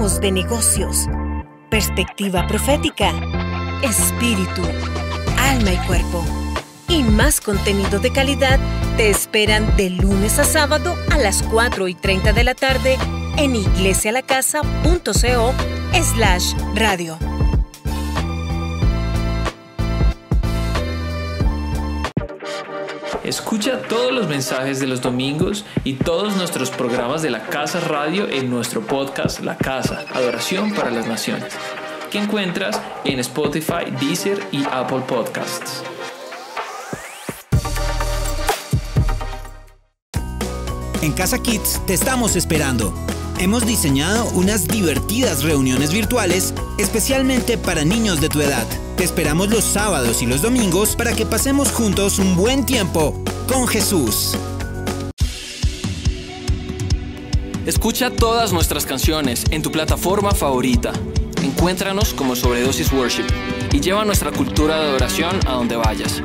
Hablemos de negocios, perspectiva profética, espíritu, alma y cuerpo. Y más contenido de calidad te esperan de lunes a sábado a las 4:30 de la tarde en iglesialacasa.co/radio. Escucha todos los mensajes de los domingos y todos nuestros programas de La Casa Radio en nuestro podcast La Casa, Adoración para las Naciones, que encuentras en Spotify, Deezer y Apple Podcasts. En Casa Kids te estamos esperando. Hemos diseñado unas divertidas reuniones virtuales especialmente para niños de tu edad. Te esperamos los sábados y los domingos para que pasemos juntos un buen tiempo con Jesús. Escucha todas nuestras canciones en tu plataforma favorita. Encuéntranos como Sobredosis Worship y lleva nuestra cultura de adoración a donde vayas.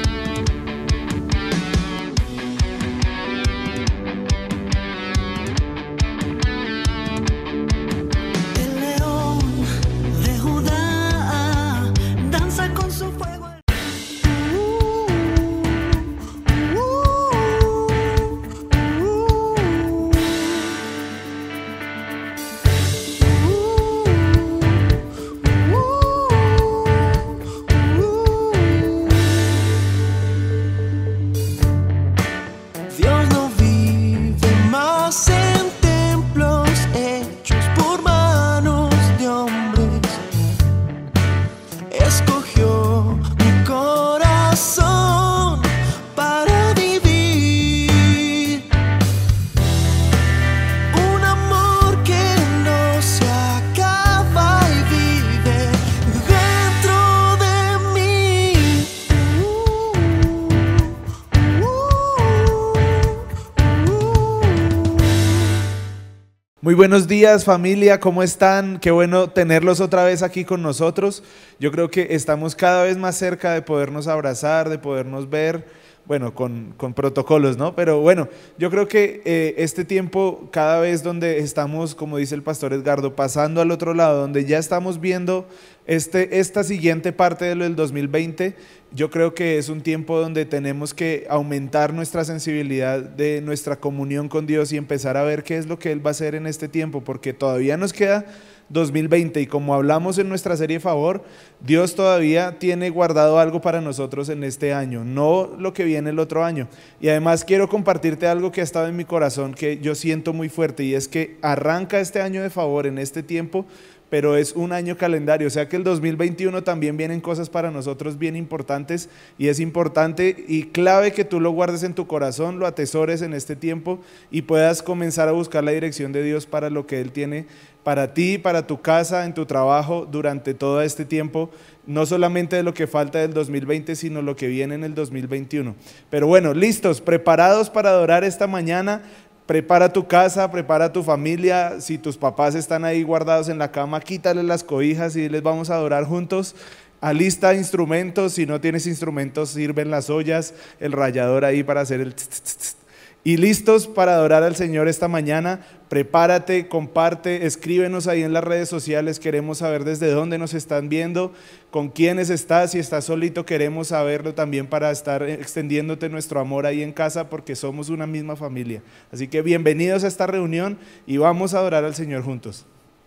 Muy buenos días, familia, ¿cómo están? Qué bueno tenerlos otra vez aquí con nosotros. Yo creo que estamos cada vez más cerca de podernos abrazar, de podernos ver, bueno, con protocolos, ¿no? Pero bueno, yo creo que este tiempo, cada vez donde estamos, como dice el pastor Edgardo, pasando al otro lado, donde ya estamos viendo esta siguiente parte del 2020, yo creo que es un tiempo donde tenemos que aumentar nuestra sensibilidad de nuestra comunión con Dios y empezar a ver qué es lo que Él va a hacer en este tiempo, porque todavía nos queda 2020 y como hablamos en nuestra serie Favor, Dios todavía tiene guardado algo para nosotros en este año, no lo que viene el otro año. Y además quiero compartirte algo que ha estado en mi corazón, que yo siento muy fuerte, y es que arranca este año de Favor en este tiempo, pero es un año calendario, o sea que el 2021 también vienen cosas para nosotros bien importantes, y es importante y clave que tú lo guardes en tu corazón, lo atesores en este tiempo y puedas comenzar a buscar la dirección de Dios para lo que Él tiene para ti, para tu casa, en tu trabajo, durante todo este tiempo, no solamente de lo que falta del 2020, sino lo que viene en el 2021. Pero bueno, listos, preparados para adorar esta mañana. Prepara tu casa, prepara tu familia. Si tus papás están ahí guardados en la cama, quítales las cobijas y les vamos a adorar juntos. Alista instrumentos, si no tienes instrumentos, sirven las ollas, el rallador ahí para hacer el tss, tss, tss. Y listos para adorar al Señor esta mañana. Prepárate, comparte, escríbenos ahí en las redes sociales, queremos saber desde dónde nos están viendo, con quiénes estás, si estás solito queremos saberlo también para estar extendiéndote nuestro amor ahí en casa, porque somos una misma familia. Así que bienvenidos a esta reunión y vamos a adorar al Señor juntos.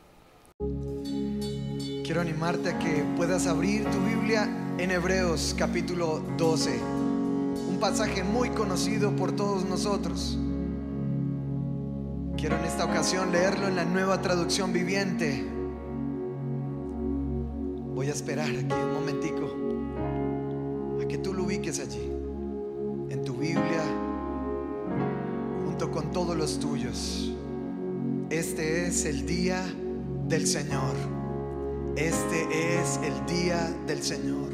Quiero animarte a que puedas abrir tu Biblia en Hebreos capítulo 12. Un pasaje muy conocido por todos nosotros. Quiero en esta ocasión leerlo en la Nueva Traducción Viviente. Voy a esperar aquí un momentico a que tú lo ubiques allí en tu Biblia junto con todos los tuyos. Este es el día del Señor. Este es el día del Señor.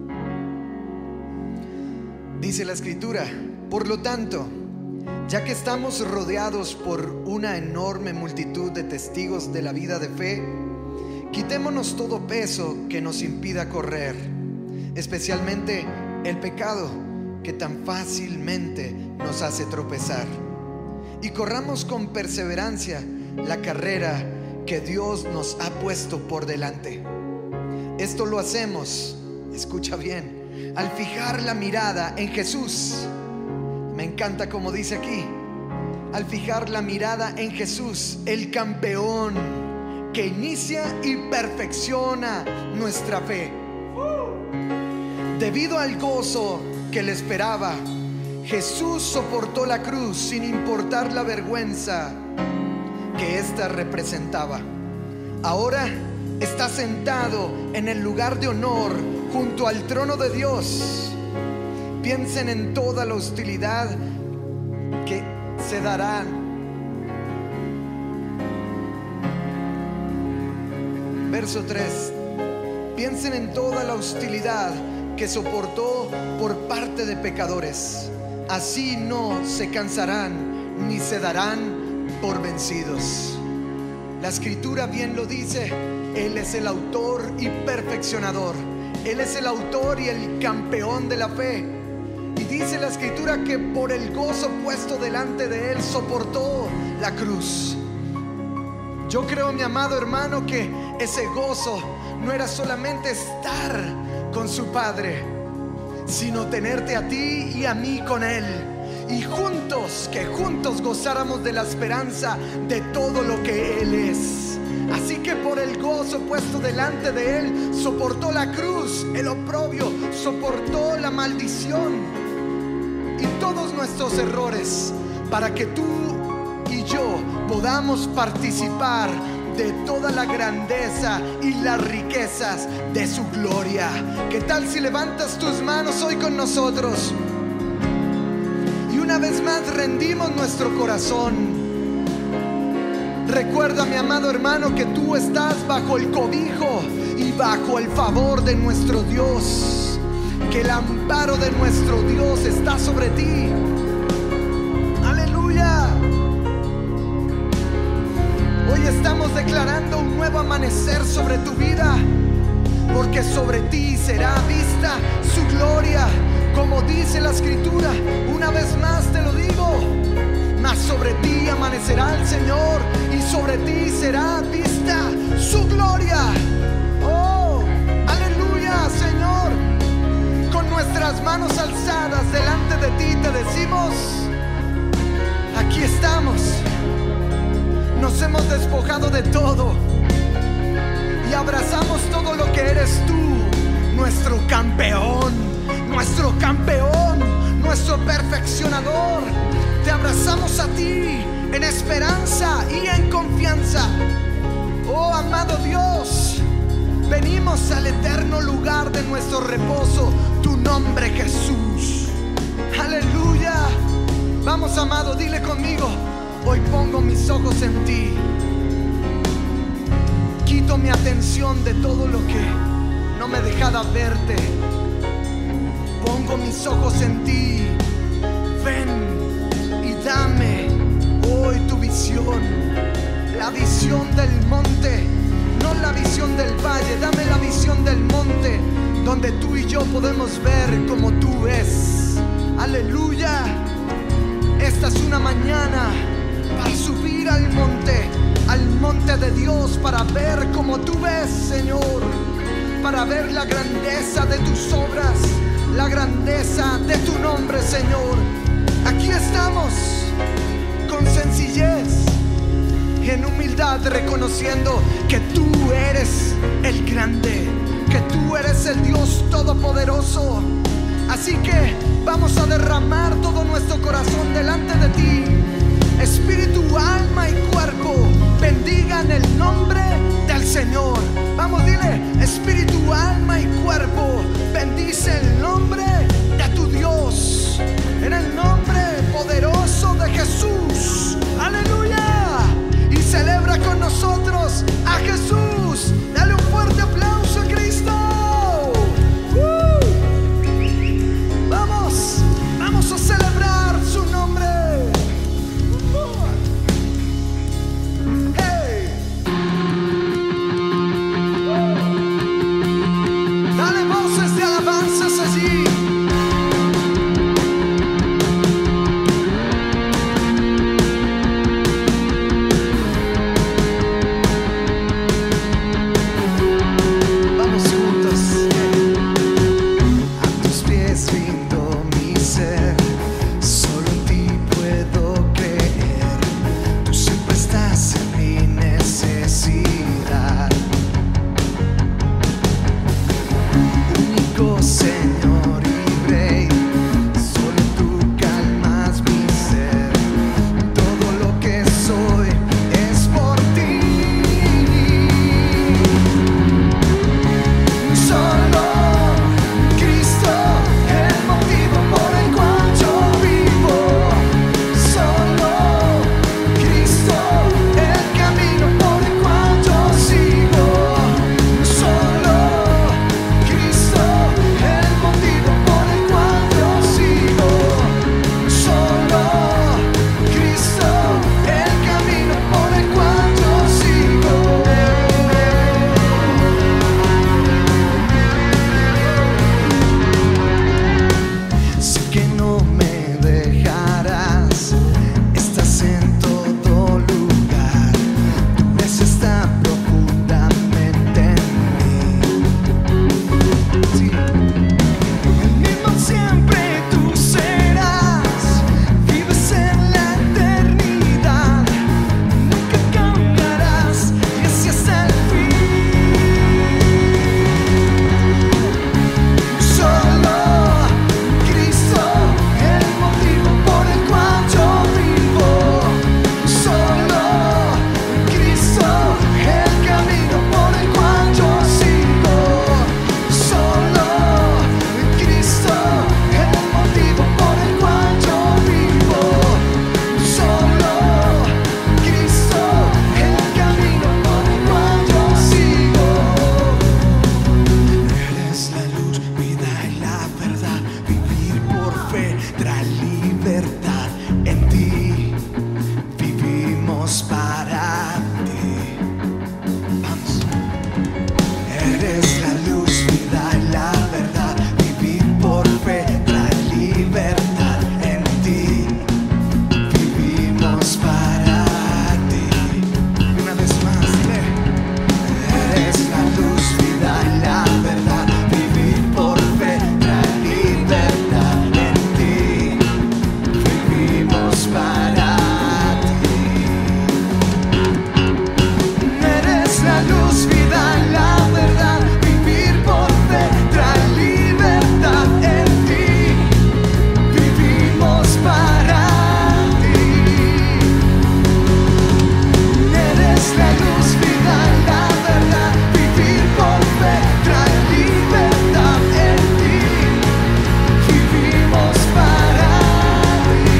Dice la Escritura: por lo tanto, ya que estamos rodeados por una enorme multitud de testigos de la vida de fe, quitémonos todo peso que nos impida correr, especialmente el pecado que tan fácilmente nos hace tropezar, y corramos con perseverancia la carrera que Dios nos ha puesto por delante. Esto lo hacemos, escucha bien, al fijar la mirada en Jesús. Me encanta como dice aquí, al fijar la mirada en Jesús, el campeón que inicia y perfecciona nuestra fe. Debido al gozo que le esperaba, Jesús soportó la cruz sin importar la vergüenza que ésta representaba. Ahora está sentado en el lugar de honor junto al trono de Dios. Piensen en toda la hostilidad que se darán. Verso 3. Piensen en toda la hostilidad que soportó por parte de pecadores. Así no se cansarán ni se darán por vencidos. La escritura bien lo dice. Él es el autor y perfeccionador. Él es el autor y el campeón de la fe. Y dice la escritura que por el gozo puesto delante de él soportó la cruz. Yo creo, mi amado hermano, que ese gozo no era solamente estar con su Padre, sino tenerte a ti y a mí con Él, y que juntos gozáramos de la esperanza de todo lo que Él es. Así que por el gozo puesto delante de Él soportó la cruz, el oprobio, soportó la maldición y todos nuestros errores, para que tú y yo podamos participar de toda la grandeza y las riquezas de su gloria. ¿Qué tal si levantas tus manos hoy con nosotros? Y una vez más rendimos nuestro corazón. Recuerda, mi amado hermano, que tú estás bajo el cobijo y bajo el favor de nuestro Dios, que el amparo de nuestro Dios está sobre ti. ¡Aleluya! Hoy estamos declarando un nuevo amanecer sobre tu vida, porque sobre ti será vista su gloria, como dice la escritura. Una vez más te lo digo, mas sobre ti amanecerá el Señor y sobre ti será vista su gloria. Oh, aleluya, Señor. Con nuestras manos alzadas delante de ti te decimos: aquí estamos. Nos hemos despojado de todo y abrazamos todo lo que eres tú, nuestro campeón, nuestro perfeccionador. Te abrazamos a ti en esperanza y en confianza. Oh, amado Dios, venimos al eterno lugar de nuestro reposo, tu nombre, Jesús. Aleluya. Vamos, amado, dile conmigo: hoy pongo mis ojos en ti. Quito mi atención de todo lo que no me dejaba verte. Pongo mis ojos en ti. Ven y dame hoy tu visión. La visión del monte, no la visión del valle. Dame la visión del monte, donde tú y yo podemos ver como tú ves. Aleluya. Esta es una mañana para subir al monte de Dios, para ver como tú ves, Señor, para ver la grandeza de tus obras, la grandeza de tu nombre, Señor. Aquí estamos con sencillez, en humildad, reconociendo que tú eres el grande, que tú eres el Dios todopoderoso. Así que vamos a derramar todo nuestro corazón delante de ti. Espíritu, alma y cuerpo, bendigan el nombre del Señor. Vamos, dile: espíritu, alma y cuerpo, bendice el nombre de tu Dios, en el nombre poderoso de Jesús. Aleluya. Y celebra con nosotros a Jesús. Dale un fuerte aplauso a Cristo. Vamos a celebrar su nombre. Dale voces de alabanzas allí. Eres la luz, vida y la verdad. Vivir por fe trae libertad. En ti vivimos para ti. Una vez más, dile. Eres la luz, vida y la verdad. Vivir por fe trae libertad. En ti vivimos para ti. Eres la luz, vida y la verdad. Vivir por fe trae libertad. En ti vivimos para ti. Eres la luz, vida y la verdad. Vivir por fe trae libertad. En ti vivimos para ti.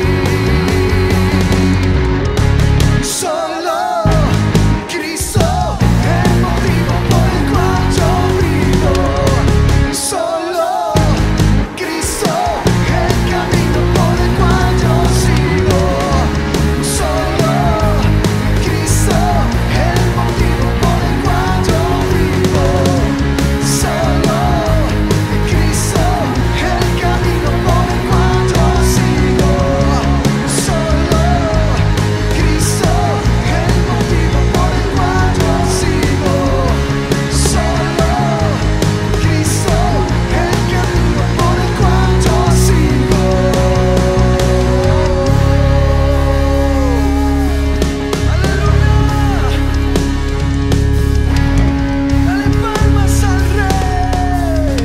Solo Cristo, el motivo por el cual yo vivo. Solo Cristo, el camino por el cual yo sigo. Solo Cristo, el motivo por el cual yo vivo. Solo Cristo, el camino por el cual yo sigo. Solo Cristo, el motivo por el cual yo sigo. Solo Cristo, el camino por el cual yo sigo. ¡Aleluya! Dale palmas al Rey.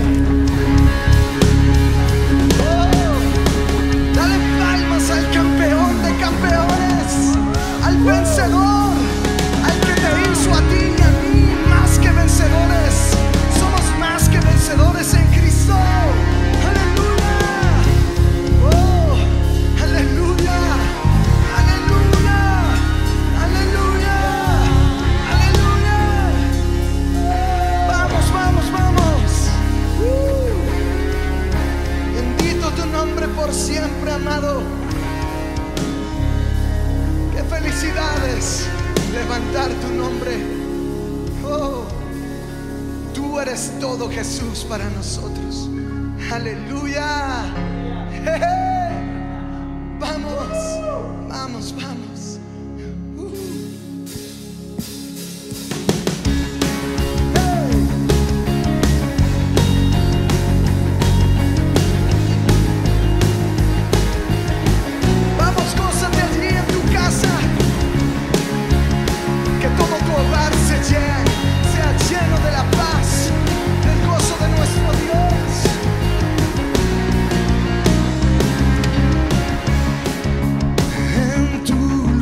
Dale palmas al campeón de campeones, al vencedor, al que te hizo a ti y a mí más que vencedores. Somos más que vencedores en Cristo. Aleluya. Oh, aleluya. Aleluya. Aleluya. Aleluya. Vamos, vamos, vamos. Bendito tu nombre por siempre, amado. Qué felicidades levantar tu nombre. Oh, tú eres todo, Jesús, para nosotros. Aleluya. Jeje. Vamos, vamos, vamos. Hey. Vamos, gózate allí en tu casa. Que todo tu hogar sea lleno de la paz, del gozo de nuestro Dios. En tu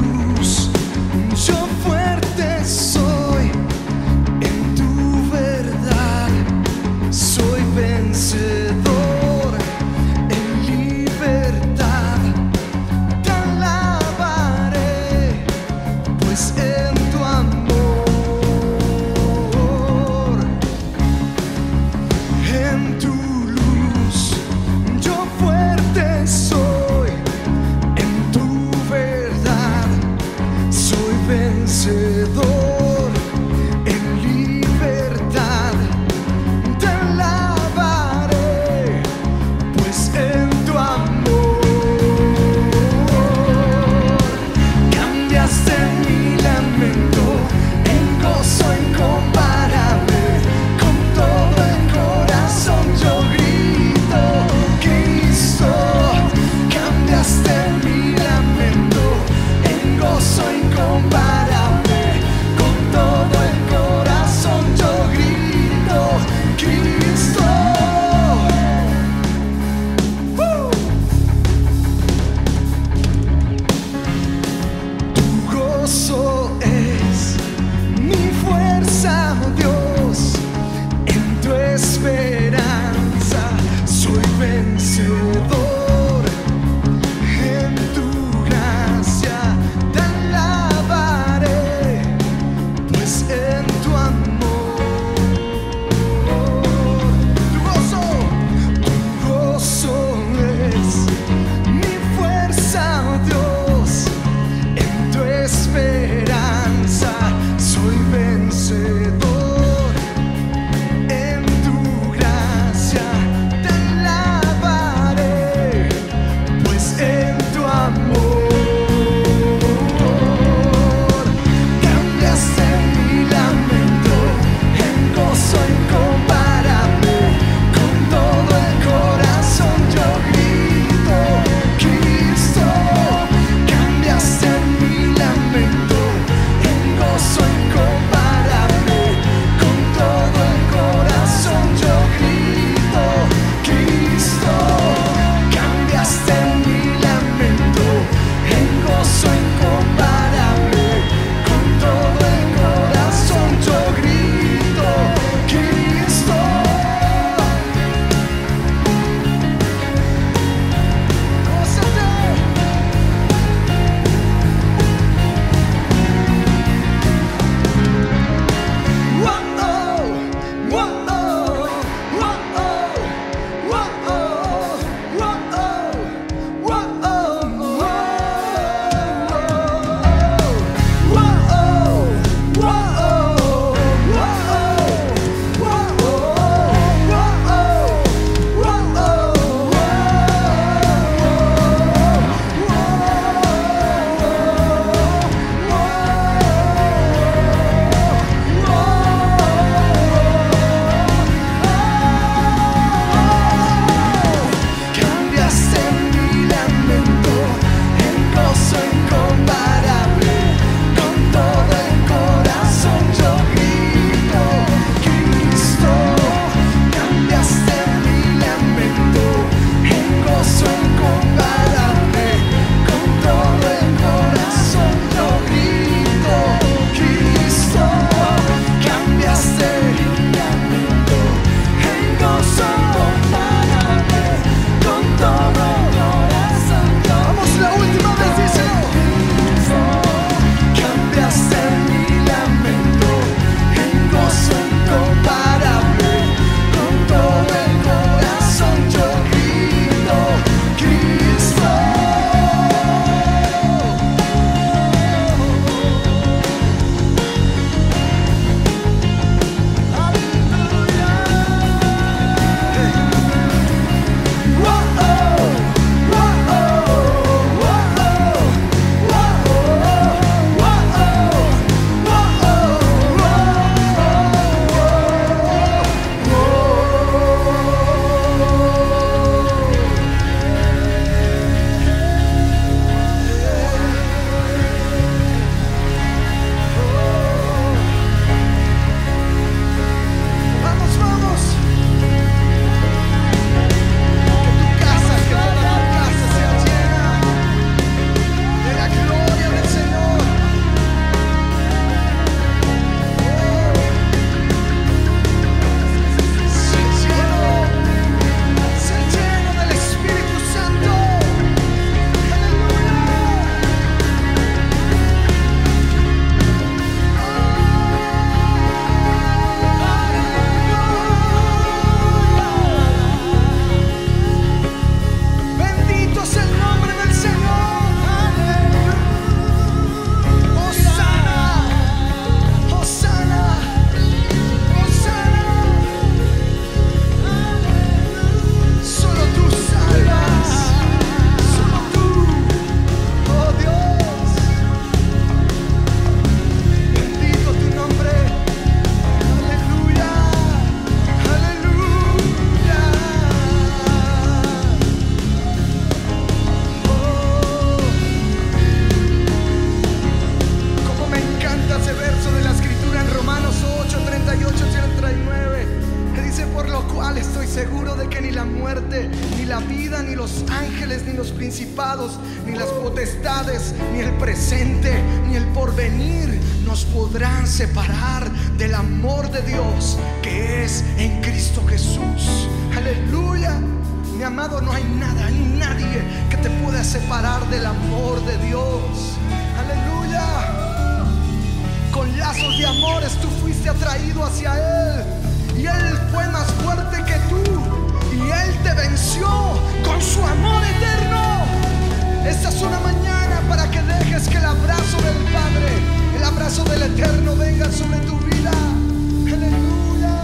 seguro de que ni la muerte, ni la vida, ni los ángeles, ni los principados, ni las potestades, ni el presente, ni el porvenir nos podrán separar del amor de Dios que es en Cristo Jesús. Aleluya. Mi amado, no hay nada ni nadie que te pueda separar del amor de Dios. Aleluya. Con lazos de amores tú fuiste atraído hacia Él, y Él fue más fuerte que tú, y Él te venció con su amor eterno. Esta es una mañana para que dejes que el abrazo del Padre, el abrazo del Eterno venga sobre tu vida. Aleluya.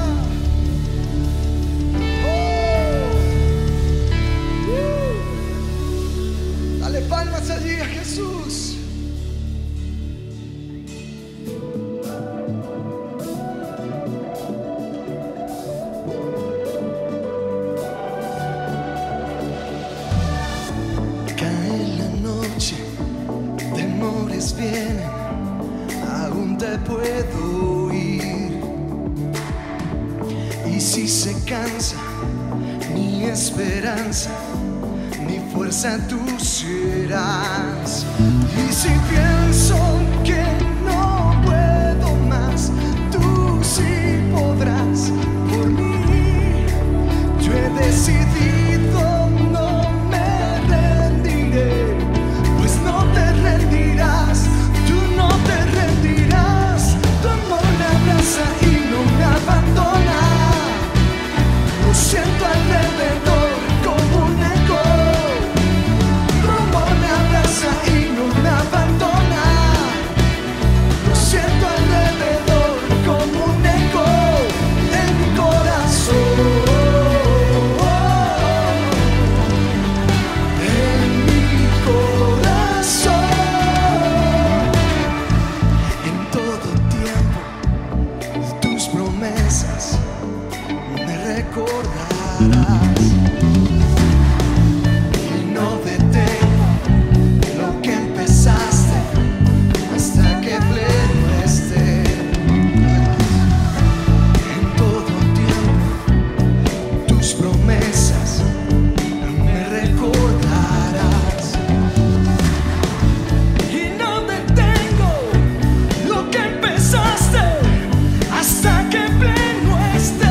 Dale palmas allí a Jesús. Vienen, aún te puedo oír. Y si se cansa mi esperanza, mi fuerza tú serás. Y si pienso que no puedo más, tú sí podrás por mí. Yo he decidido, no me rendiré, pues no te rendirás. Te rendirás, tu amor me abraza y no me abandona. Lo siento alrededor como un eco. Tu amor me abraza y no me abandona. Lo siento alrededor como un eco en mi corazón. En mi corazón. Recordarás y no detengo lo que empezaste hasta que pleno esté. En todo tiempo tus promesas me recordarás y no detengo lo que empezaste hasta que pleno esté.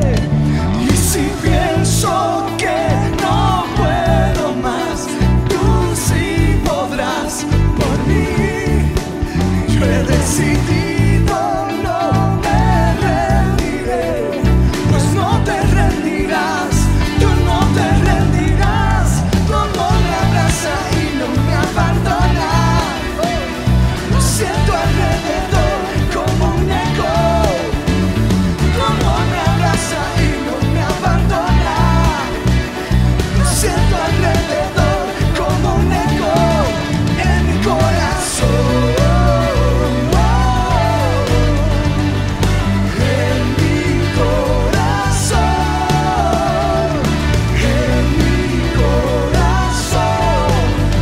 Pienso que no puedo más, tú sí podrás por mí. Yo he decidido, no me rendiré, pues no te rendirás, tú no te rendirás. Tu amor me abraza y no me abandona. Lo siento alrededor como un eco. Tu amor me abraza y no me abandona. Siento alrededor como un eco en mi corazón. En mi corazón. En mi corazón.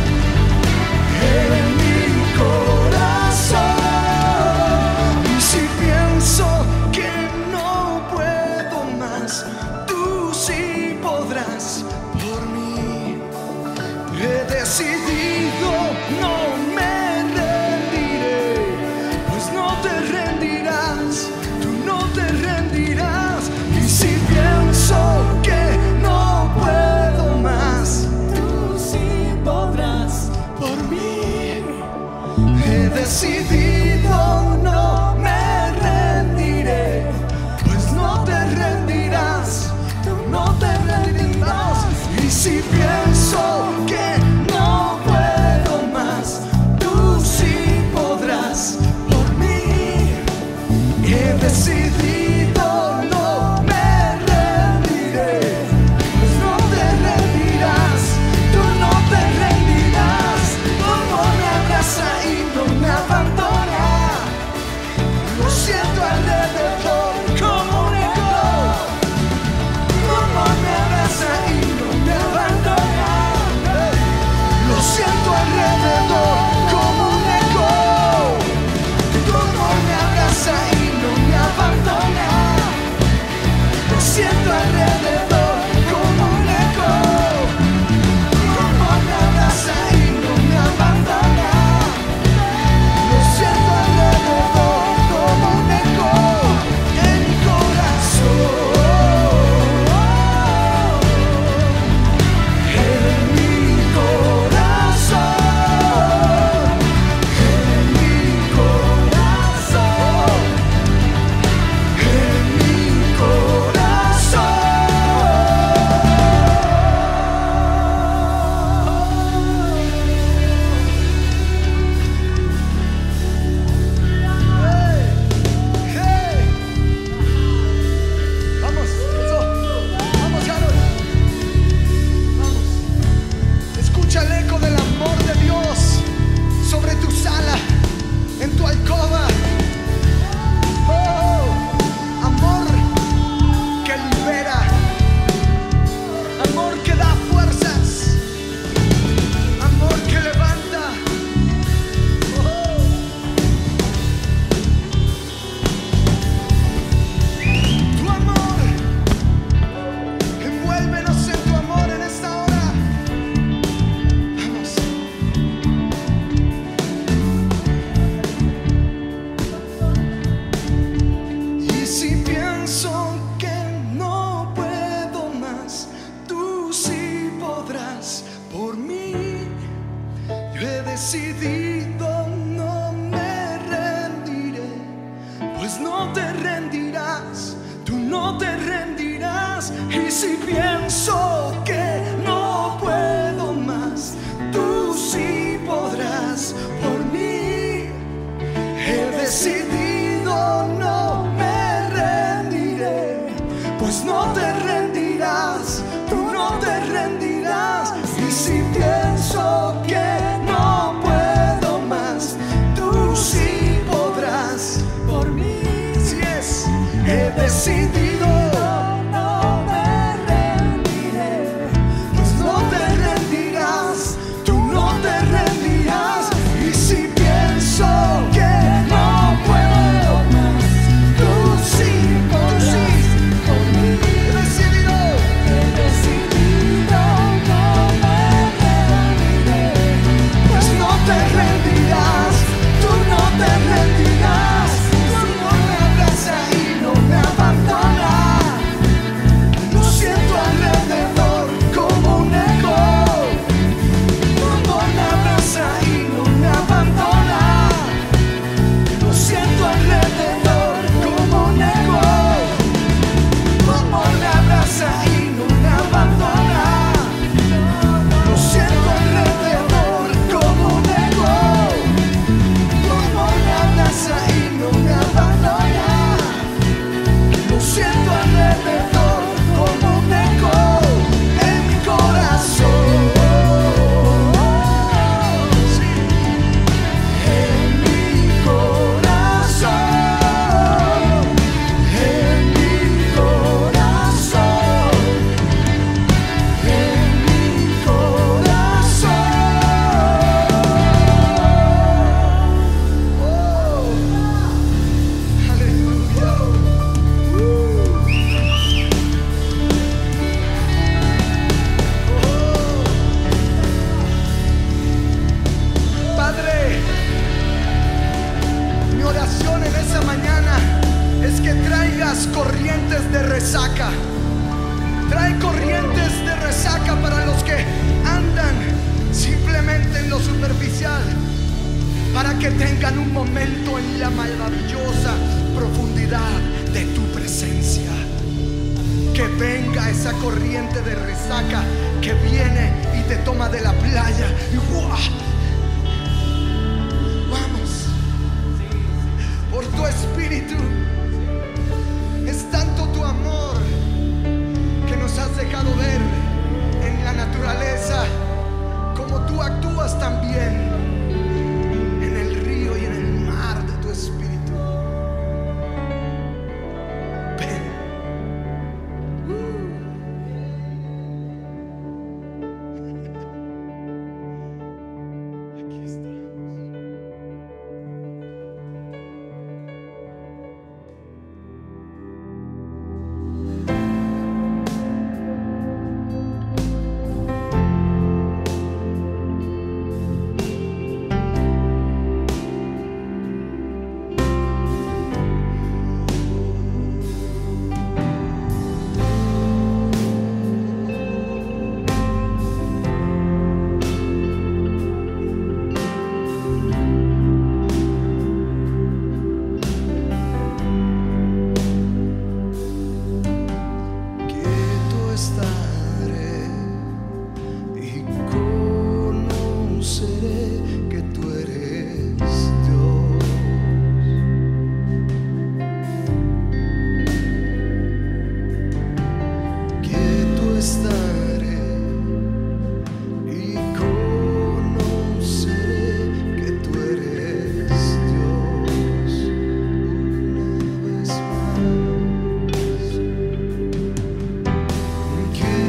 En mi corazón. Y si pienso que no puedo más, tú sí podrás. He decidido, no me rendiré, pues no te rendirás, tú no te rendirás. Y si pienso que no puedo más, tú sí podrás por mí. He decidido, no me rendiré, pues no te rendirás, tú no te rendirás. Y si pienso que no puedo más, tú sí podrás por mí. He decidido, no me rendiré, pues no te rendirás, tú no te rendirás. Tu amor me abraza y no me abandona. Lo siento alrededor como un eco. Tu amor me abraza y no me abandona. Lo siento alrededor como un eco. Tu amor me abraza y no me abandona. Lo siento alrededor. rendirás. Y si pienso que no puedo más, tú sí podrás por mí. He decidido, no me rendiré, pues no te rendirás, tú no te rendirás. Y si pienso que no puedo más, tú sí podrás por mí. Si es, he decidido, no me rendiré, pues no te rendirás, tú no te rendirás. Y si pienso que no puedo más, tú sí podrás por mí. He decidido, no me rendiré, pues no te rendirás, tú no te rendirás. Tu amor me abraza y no me abandona. Lo siento alrededor como un eco. Tu amor me abraza y no me abandona. Lo siento alrededor como un eco. Tu amor me abraza y no me abandona. Lo siento alrededor como un eco. Tu amor me abraza y no me abandona. Lo siento alrededor como un eco en mi corazón. Sí. En mi corazón, en mi corazón, en mi corazón. Aleluya. Padre, mi oración en esa mañana es que traigas corrientes de resaca. Trae corrientes de resaca para los que andan simplemente en lo superficial, para que tengan un momento en la maravillosa profundidad de tu presencia. Que venga esa corriente de resaca que viene y te toma de la playa y ¡guau! Vamos, por tu espíritu. Es tanto tu amor que nos has dejado ver en la naturaleza, como tú actúas también en el río y en el mar de tu espíritu. Ven. Aquí estamos. Quieto estaré y conoceré que tú eres Dios. Quieto estaré y conoceré que tú eres Dios. Una vez más. Quieto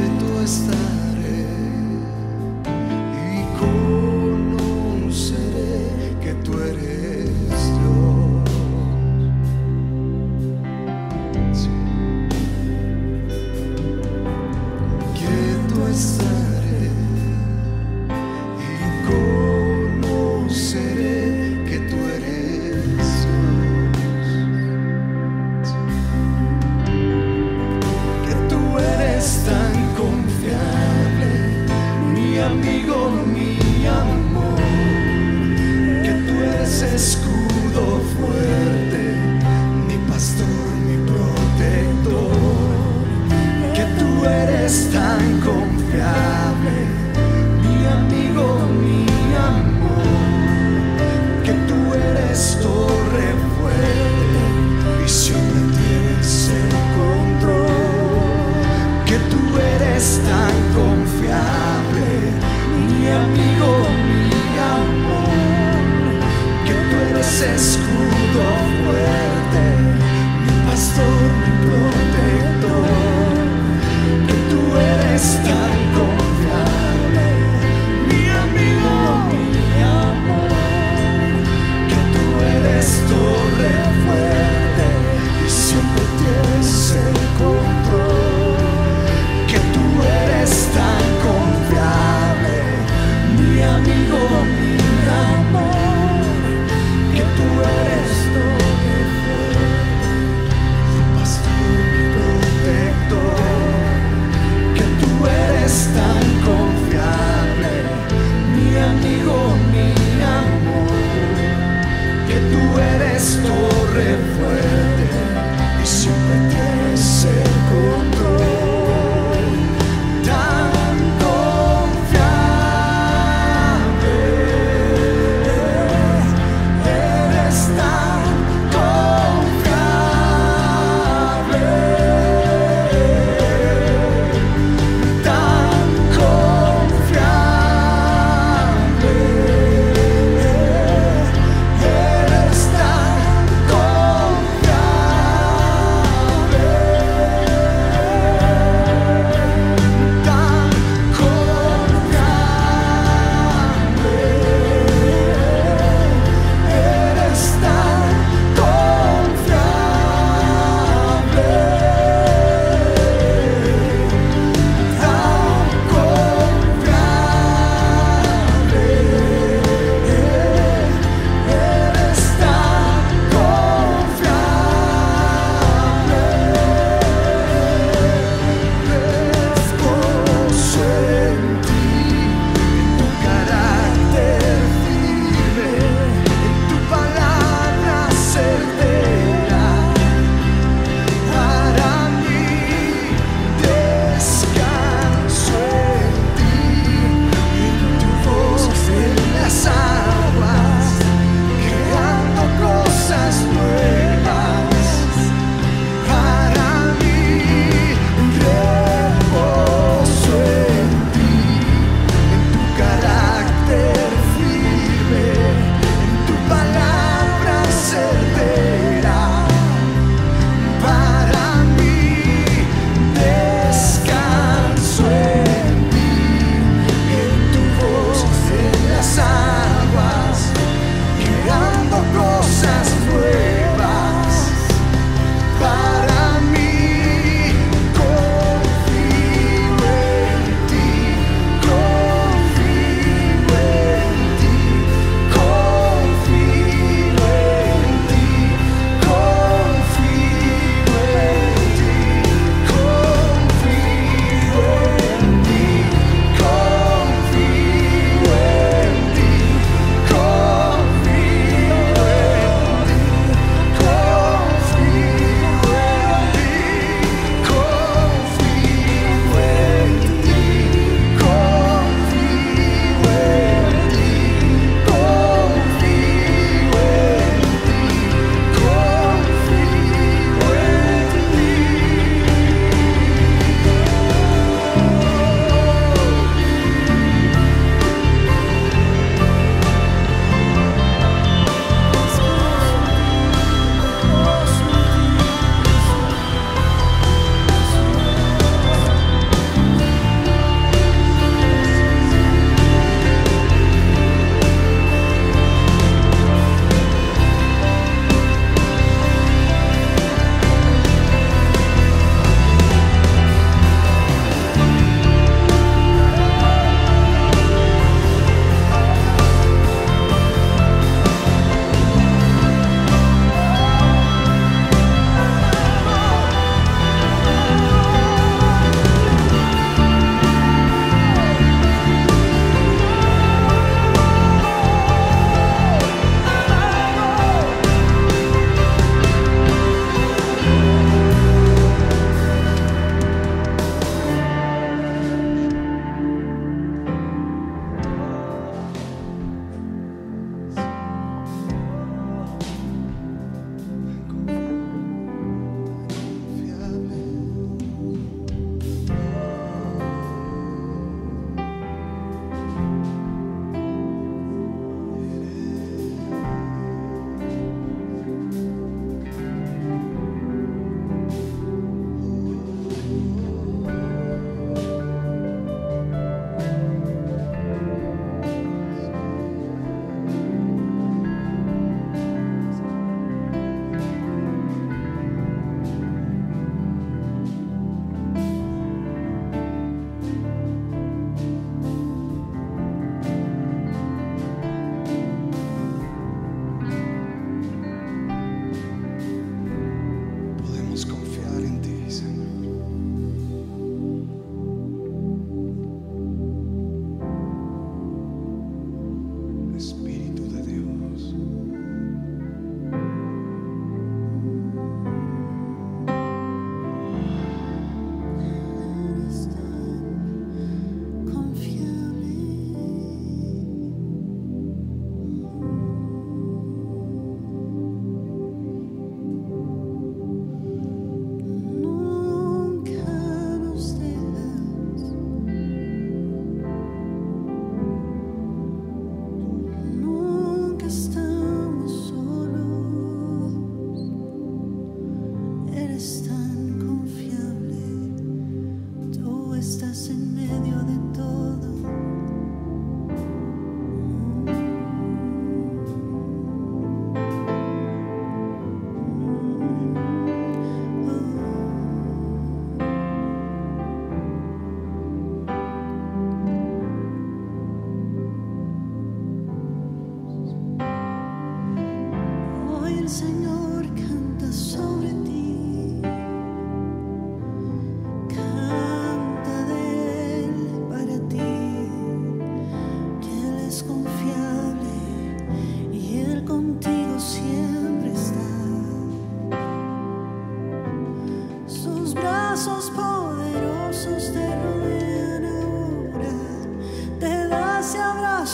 eres tan confiable, mi amigo, mi amor, que tú eres torre fuerte y siempre tienes el control, que tú eres tan confiable, mi amigo, mi amor, que tú eres torre fuerte, pastor y protector, que tú eres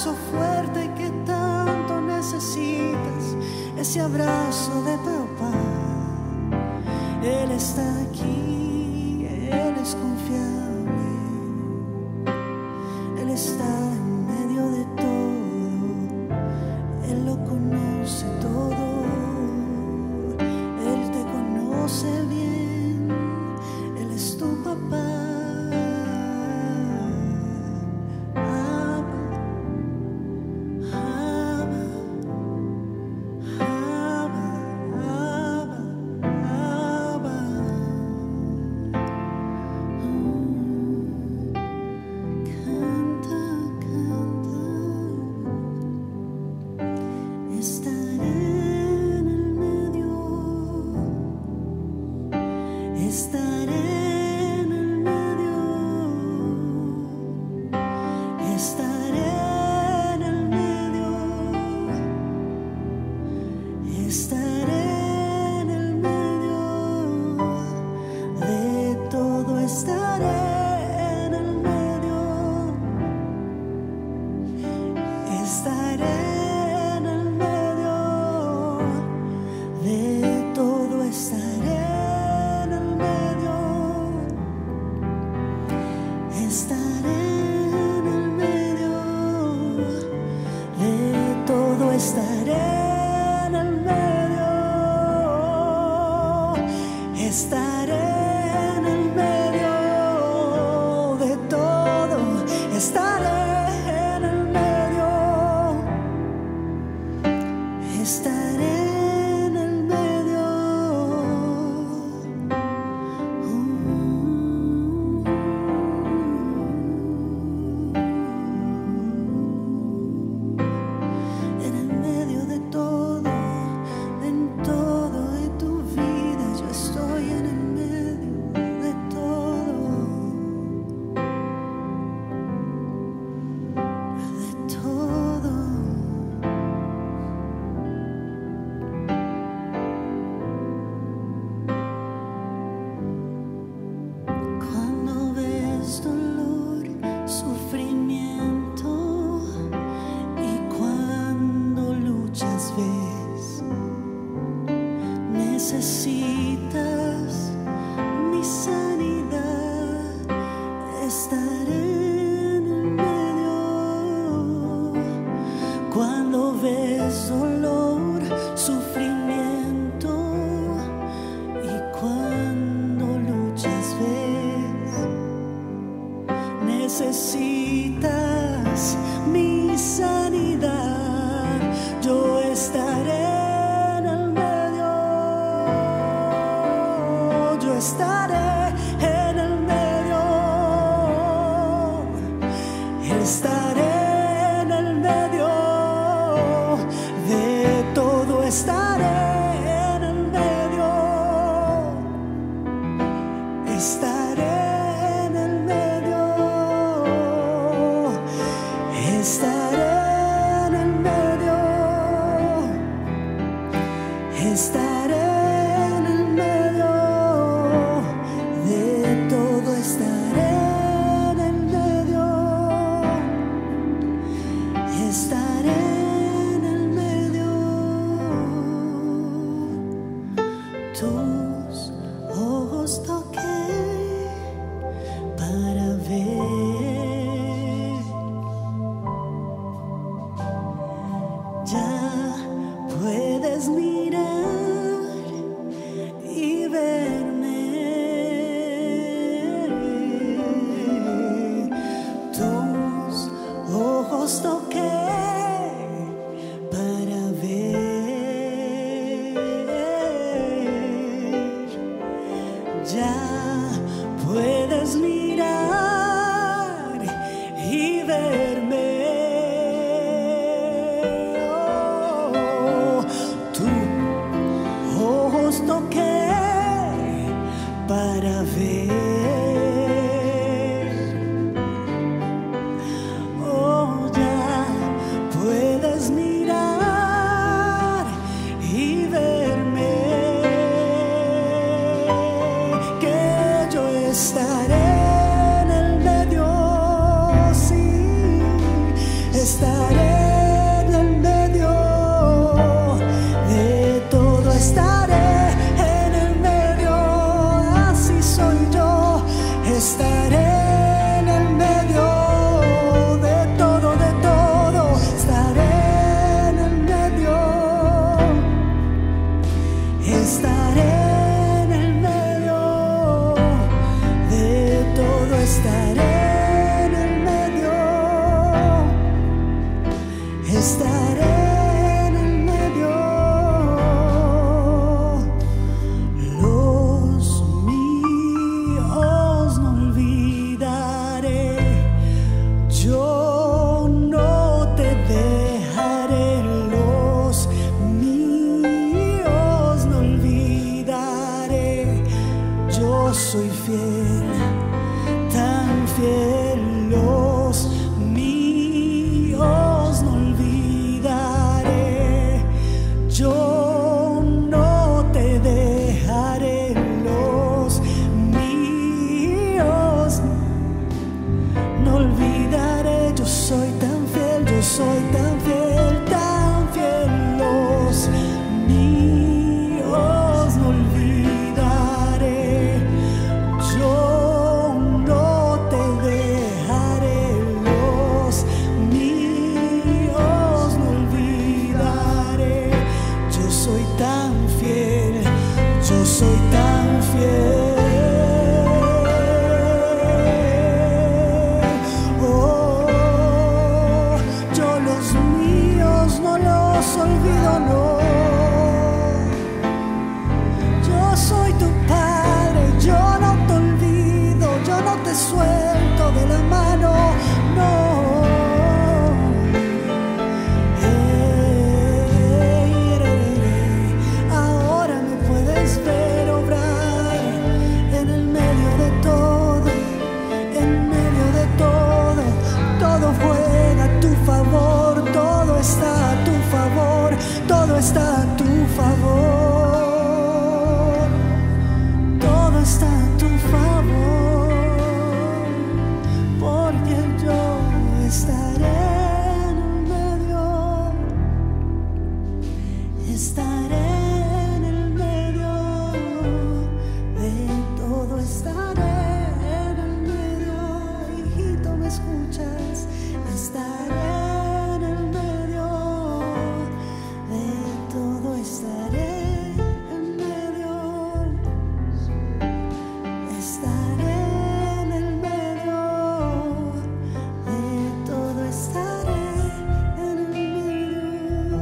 abrazo fuerte que tanto necesitas, ese abrazo de papá. Él está aquí, Él es confiable, Él está en medio de todo, Él lo conoce todo, Él te conoce bien, Él es tu papá. Necesitas mi sanidad, estaré en el medio. Cuando ves dolor, sufrimiento y cuando luchas ves, necesitas mi sanidad, yo estaré. Estaré en el medio, estaré en el medio de todo, estaré en el medio, estaré en el medio, en el medio de todo, estaré en el medio, estaré en el medio de todo, estaré en el medio, estaré en el medio. Los míos no olvidaré, yo no te dejaré. Los míos no olvidaré, yo soy fiel, tan fiel. Los míos no olvidaré, yo no te dejaré. Los míos no olvidaré, yo soy tan fiel, yo soy tan fiel, tan fiel. Los míos no olvidaré, yo no te dejaré. Los míos no olvidaré, yo soy tan fiel, yo soy tan fiel. Oh, yo los míos no los olvido, no. Yo soy tu padre, yo no te olvido, yo no te suelto de la mano, no. Ahora me puedes ver obrar en el medio de todo, en medio de todo. Todo juega a tu favor, todo está a tu favor, todo está a tu favor, todo está a tu favor, porque yo estaré en el medio, estaré en el medio de todo, estaré en el medio. Hijito, ¿me escuchas? Estaré en el medio de todo, estaré en medio, estaré en el medio de todo, estaré en el medio,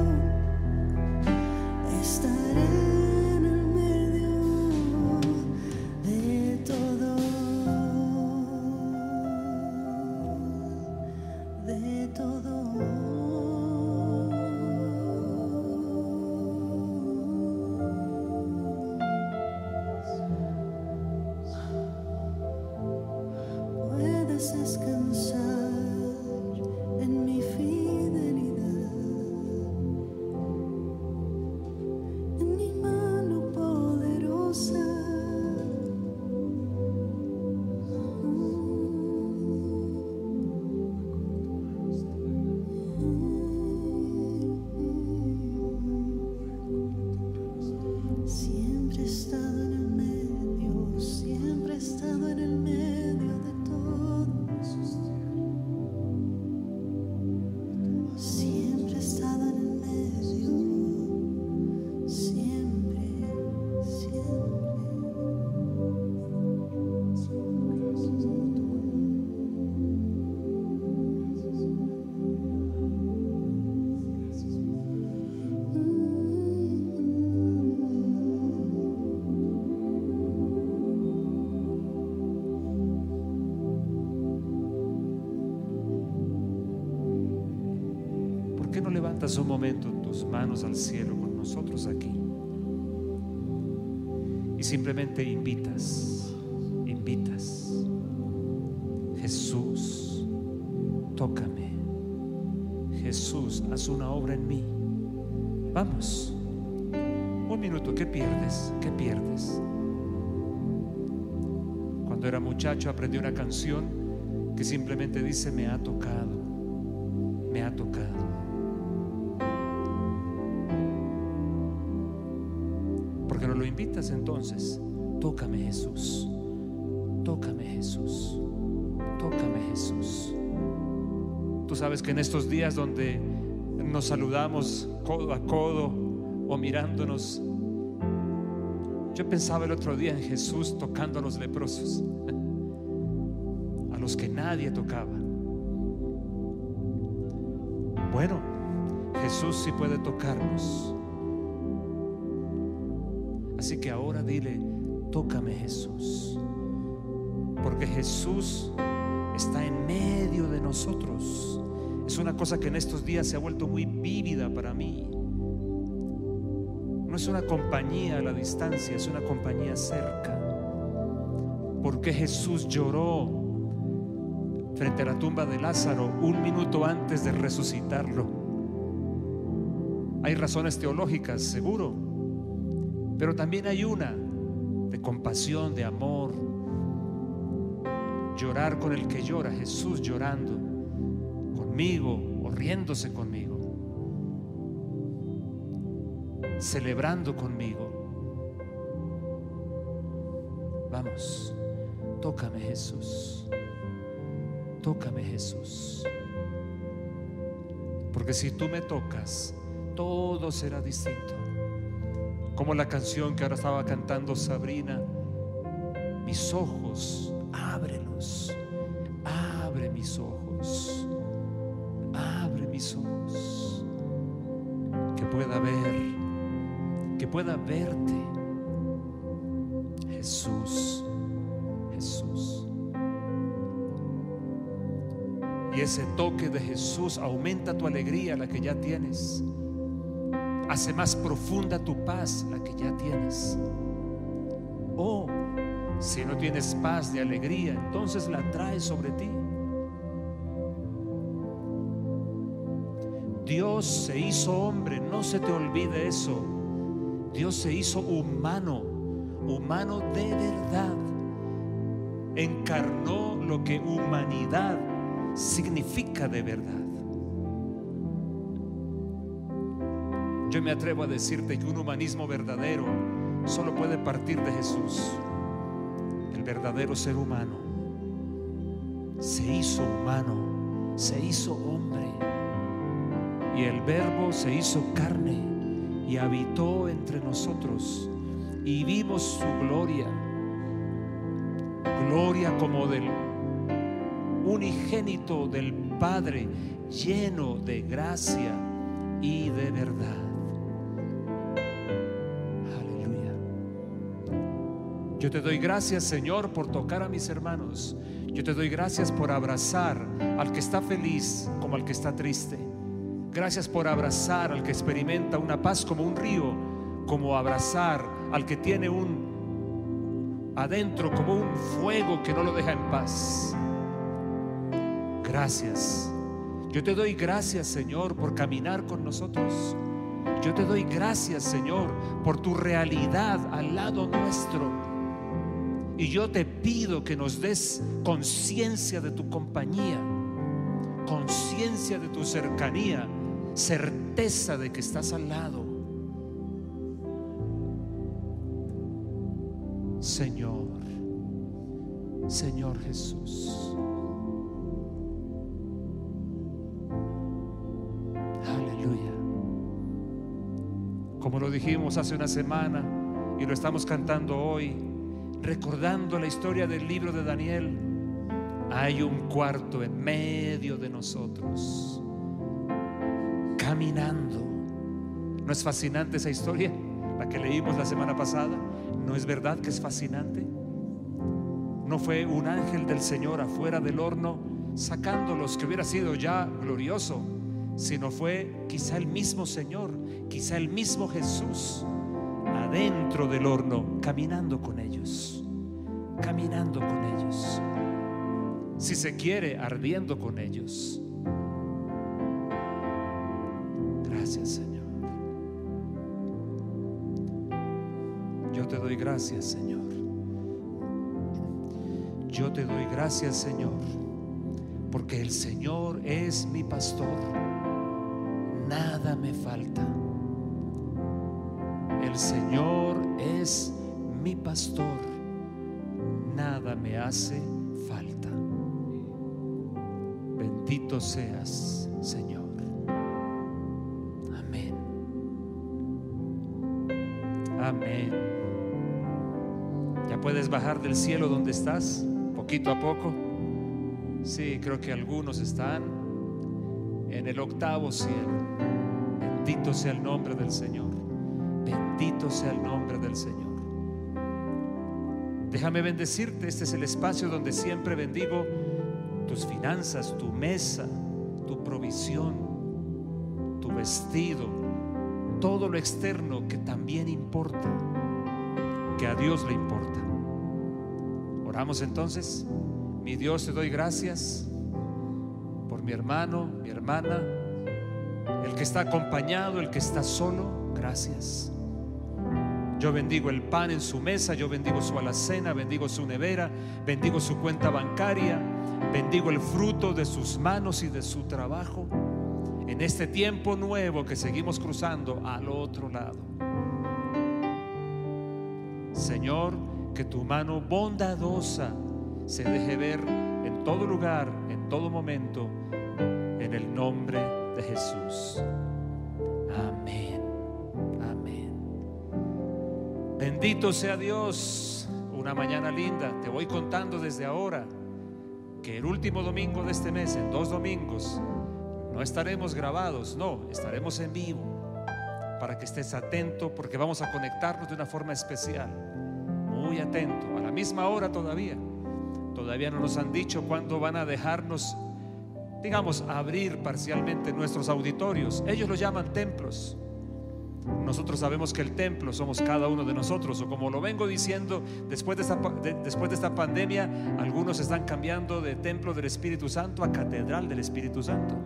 estaré en el medio de todo, de todo. Puedes descansar en mi fidelidad, en mi mano poderosa. Siempre he estado en el medio, siempre he estado en el medio de todo. Siempre he estado en el medio, siempre, siempre. ¿Por qué no levantas un momento tus manos al cielo con nosotros aquí? Y simplemente invitas, Jesús, tócame. Jesús, haz una obra en mí. Vamos, un minuto, ¿qué pierdes? ¿Qué pierdes? Cuando era muchacho aprendí una canción que simplemente dice: me ha tocado, me ha tocado. ¿Por qué no lo invitas entonces? Tócame, Jesús, tócame, Jesús. Tú sabes que en estos días donde nos saludamos codo a codo o mirándonos, yo pensaba el otro día en Jesús tocando a los leprosos, a los que nadie tocaba. Bueno, Jesús sí puede tocarnos. Así que ahora dile: tócame, Jesús, porque Jesús está en medio de nosotros. Es una cosa que en estos días se ha vuelto muy vívida para mí. No es una compañía a la distancia, es una compañía cerca. Porque Jesús lloró frente a la tumba de Lázaro un minuto antes de resucitarlo. Hay razones teológicas, seguro, pero también hay una de compasión, de amor. Llorar con el que llora, Jesús llorando conmigo o riéndose conmigo, celebrando conmigo. Vamos, tócame, Jesús, tócame, Jesús, porque si tú me tocas, todo será distinto. Como la canción que ahora estaba cantando Sabrina: mis ojos, ábrelos, abre mis ojos, abre mis ojos, que pueda ver, que pueda verte, Jesús, Jesús. Y ese toque de Jesús aumenta tu alegría, la que ya tienes. Hace más profunda tu paz, la que ya tienes. O si no tienes paz de alegría, entonces la traes sobre ti. Dios se hizo hombre, no se te olvide eso. Dios se hizo humano, humano de verdad. Encarnó lo que humanidad significa de verdad. Yo me atrevo a decirte que un humanismo verdadero solo puede partir de Jesús. El verdadero ser humano se hizo humano, se hizo hombre, y el Verbo se hizo carne y habitó entre nosotros, y vimos su gloria, gloria como del unigénito del Padre, lleno de gracia y de verdad. Yo te doy gracias, Señor, por tocar a mis hermanos. Yo te doy gracias por abrazar al que está feliz como al que está triste. Gracias por abrazar al que experimenta una paz como un río, como abrazar al que tiene un adentro como un fuego que no lo deja en paz. Gracias. Yo te doy gracias, Señor, por caminar con nosotros. Yo te doy gracias, Señor, por tu realidad al lado nuestro. Y yo te pido que nos des conciencia de tu compañía, conciencia de tu cercanía, certeza de que estás al lado. Señor, Señor Jesús. Aleluya. Como lo dijimos hace una semana y lo estamos cantando hoy, recordando la historia del libro de Daniel, hay un cuarto en medio de nosotros, caminando. ¿No es fascinante esa historia? La que leímos la semana pasada. ¿No es verdad que es fascinante? No fue un ángel del Señor afuera del horno sacándolos, que hubiera sido ya glorioso, sino fue quizá el mismo Señor, quizá el mismo Jesús adentro del horno, caminando con ellos, caminando con ellos, si se quiere, ardiendo con ellos. Gracias, Señor. Yo te doy gracias, Señor. Yo te doy gracias, Señor, porque el Señor es mi pastor, nada me falta. El Señor es mi pastor, nada me hace falta. Bendito seas, Señor. Amén. Amén. ¿Ya puedes bajar del cielo donde estás? Poquito a poco. Sí, creo que algunos están en el 8º cielo. Bendito sea el nombre del Señor. Bendito sea el nombre del Señor. Déjame bendecirte. Este es el espacio donde siempre bendigo tus finanzas, tu mesa, tu provisión, tu vestido, todo lo externo que también importa, que a Dios le importa. Oramos entonces. Mi Dios, te doy gracias por mi hermano, mi hermana, el que está acompañado, el que está solo. Gracias. Yo bendigo el pan en su mesa, yo bendigo su alacena, bendigo su nevera, bendigo su cuenta bancaria, bendigo el fruto de sus manos y de su trabajo en este tiempo nuevo que seguimos cruzando al otro lado. Señor, que tu mano bondadosa se deje ver en todo lugar, en todo momento, en el nombre de Jesús. Amén. Amén. Bendito sea Dios. Una mañana linda. Te voy contando desde ahora que el último domingo de este mes, en 2 domingos, no estaremos grabados, no, estaremos en vivo, para que estés atento, porque vamos a conectarnos de una forma especial. Muy atento. A la misma hora todavía no nos han dicho cuándo van a dejarnos, digamos, abrir parcialmente nuestros auditorios. Ellos lo llaman templos. Nosotros sabemos que el templo somos cada uno de nosotros, o como lo vengo diciendo, después de esta pandemia, algunos están cambiando de templo del Espíritu Santo a catedral del Espíritu Santo.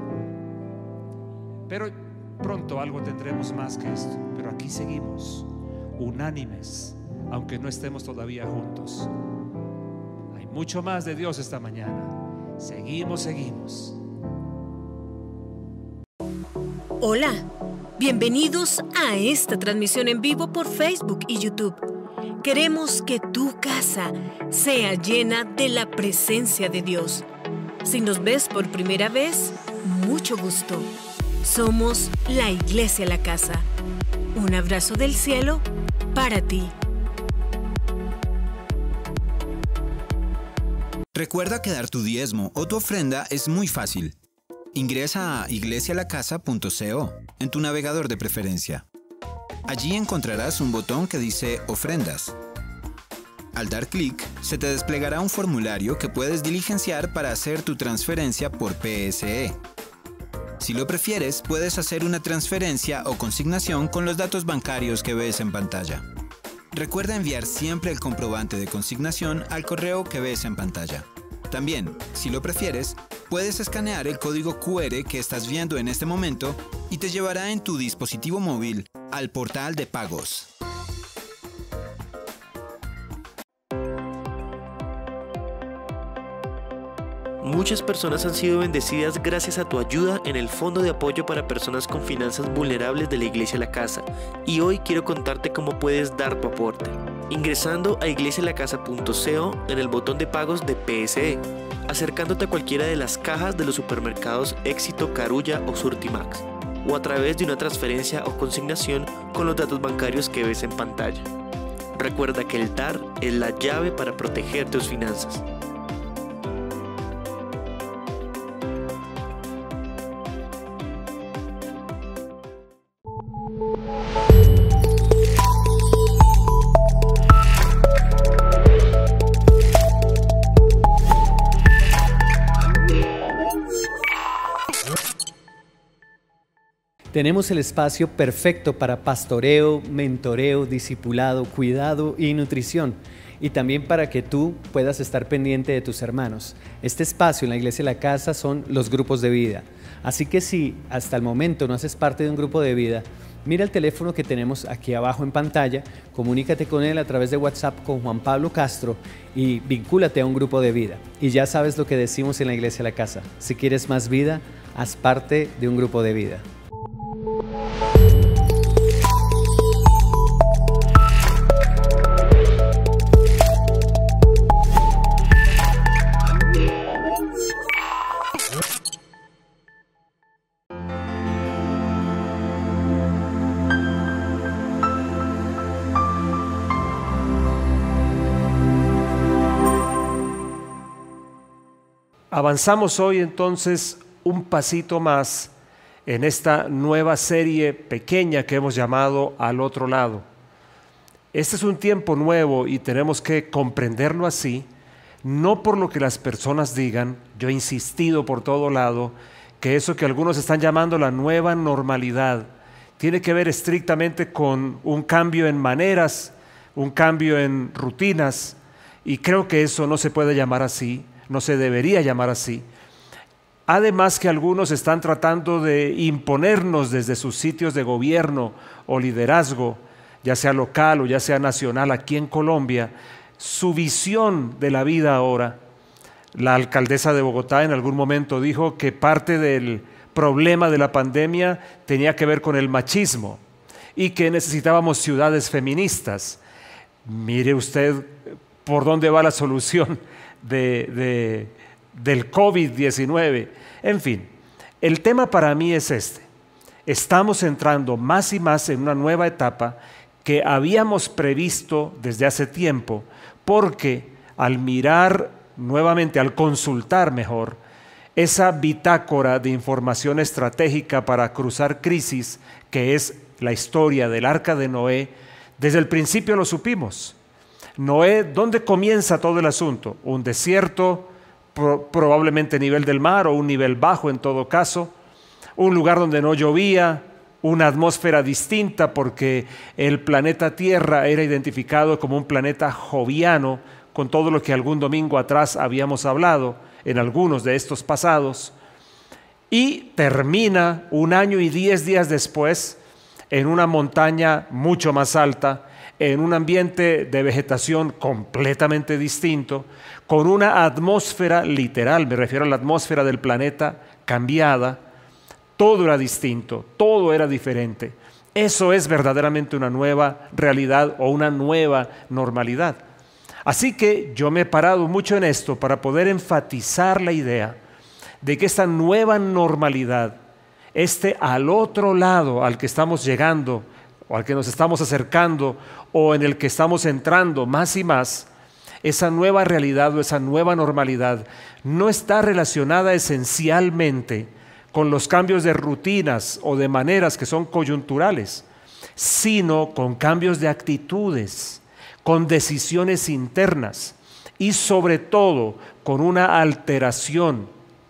Pero pronto algo tendremos más que esto. Pero aquí seguimos, unánimes, aunque no estemos todavía juntos. Hay mucho más de Dios esta mañana. Seguimos. Hola, bienvenidos a esta transmisión en vivo por Facebook y YouTube. Queremos que tu casa sea llena de la presencia de Dios. Si nos ves por primera vez, mucho gusto. Somos la Iglesia La Casa. Un abrazo del cielo para ti. Recuerda que dar tu diezmo o tu ofrenda es muy fácil. Ingresa a iglesialacasa.co en tu navegador de preferencia. Allí encontrarás un botón que dice Ofrendas. Al dar clic, se te desplegará un formulario que puedes diligenciar para hacer tu transferencia por PSE. Si lo prefieres, puedes hacer una transferencia o consignación con los datos bancarios que ves en pantalla. Recuerda enviar siempre el comprobante de consignación al correo que ves en pantalla. También, si lo prefieres, puedes escanear el código QR que estás viendo en este momento y te llevará en tu dispositivo móvil al portal de pagos. Muchas personas han sido bendecidas gracias a tu ayuda en el Fondo de Apoyo para Personas con Finanzas Vulnerables de la Iglesia La Casa, y hoy quiero contarte cómo puedes dar tu aporte. Ingresando a iglesialacasa.co en el botón de pagos de PSE, acercándote a cualquiera de las cajas de los supermercados Éxito, Carulla o Surtimax, o a través de una transferencia o consignación con los datos bancarios que ves en pantalla. Recuerda que el dar es la llave para proteger tus finanzas. Tenemos el espacio perfecto para pastoreo, mentoreo, discipulado, cuidado y nutrición, y también para que tú puedas estar pendiente de tus hermanos. Este espacio en la Iglesia La Casa son los grupos de vida. Así que si hasta el momento no haces parte de un grupo de vida, mira el teléfono que tenemos aquí abajo en pantalla, comunícate con él a través de WhatsApp con Juan Pablo Castro y vincúlate a un grupo de vida. Y ya sabes lo que decimos en la Iglesia La Casa: si quieres más vida, haz parte de un grupo de vida. Avanzamos hoy entonces un pasito más en esta nueva serie pequeña que hemos llamado Al Otro Lado. Este es un tiempo nuevo y tenemos que comprenderlo así, no por lo que las personas digan. Yo he insistido por todo lado que eso que algunos están llamando la nueva normalidad tiene que ver estrictamente con un cambio en maneras, un cambio en rutinas, y creo que eso no se puede llamar así, no se debería llamar así. Además que algunos están tratando de imponernos desde sus sitios de gobierno o liderazgo, ya sea local o ya sea nacional aquí en Colombia, su visión de la vida ahora. La alcaldesa de Bogotá en algún momento dijo que parte del problema de la pandemia tenía que ver con el machismo y que necesitábamos ciudades feministas. Mire usted por dónde va la solución del COVID-19. En fin, el tema para mí es este. Estamos entrando más y más en una nueva etapa que habíamos previsto desde hace tiempo, porque al mirar nuevamente, al consultar mejor, esa bitácora de información estratégica para cruzar crisis, que es la historia del Arca de Noé, desde el principio lo supimos. Noé, ¿dónde comienza todo el asunto? Un desierto, probablemente nivel del mar o un nivel bajo en todo caso, un lugar donde no llovía, una atmósfera distinta porque el planeta Tierra era identificado como un planeta joviano, con todo lo que algún domingo atrás habíamos hablado en algunos de estos pasados, y termina 1 año y 10 días después en una montaña mucho más alta, en un ambiente de vegetación completamente distinto, con una atmósfera literal, me refiero a la atmósfera del planeta cambiada. Todo era distinto, todo era diferente. Eso es verdaderamente una nueva realidad o una nueva normalidad. Así que yo me he parado mucho en esto para poder enfatizar la idea de que esta nueva normalidad, al otro lado al que estamos llegando o al que nos estamos acercando o en el que estamos entrando más y más, esa nueva realidad o esa nueva normalidad no está relacionada esencialmente con los cambios de rutinas o de maneras que son coyunturales, sino con cambios de actitudes, con decisiones internas y sobre todo con una alteración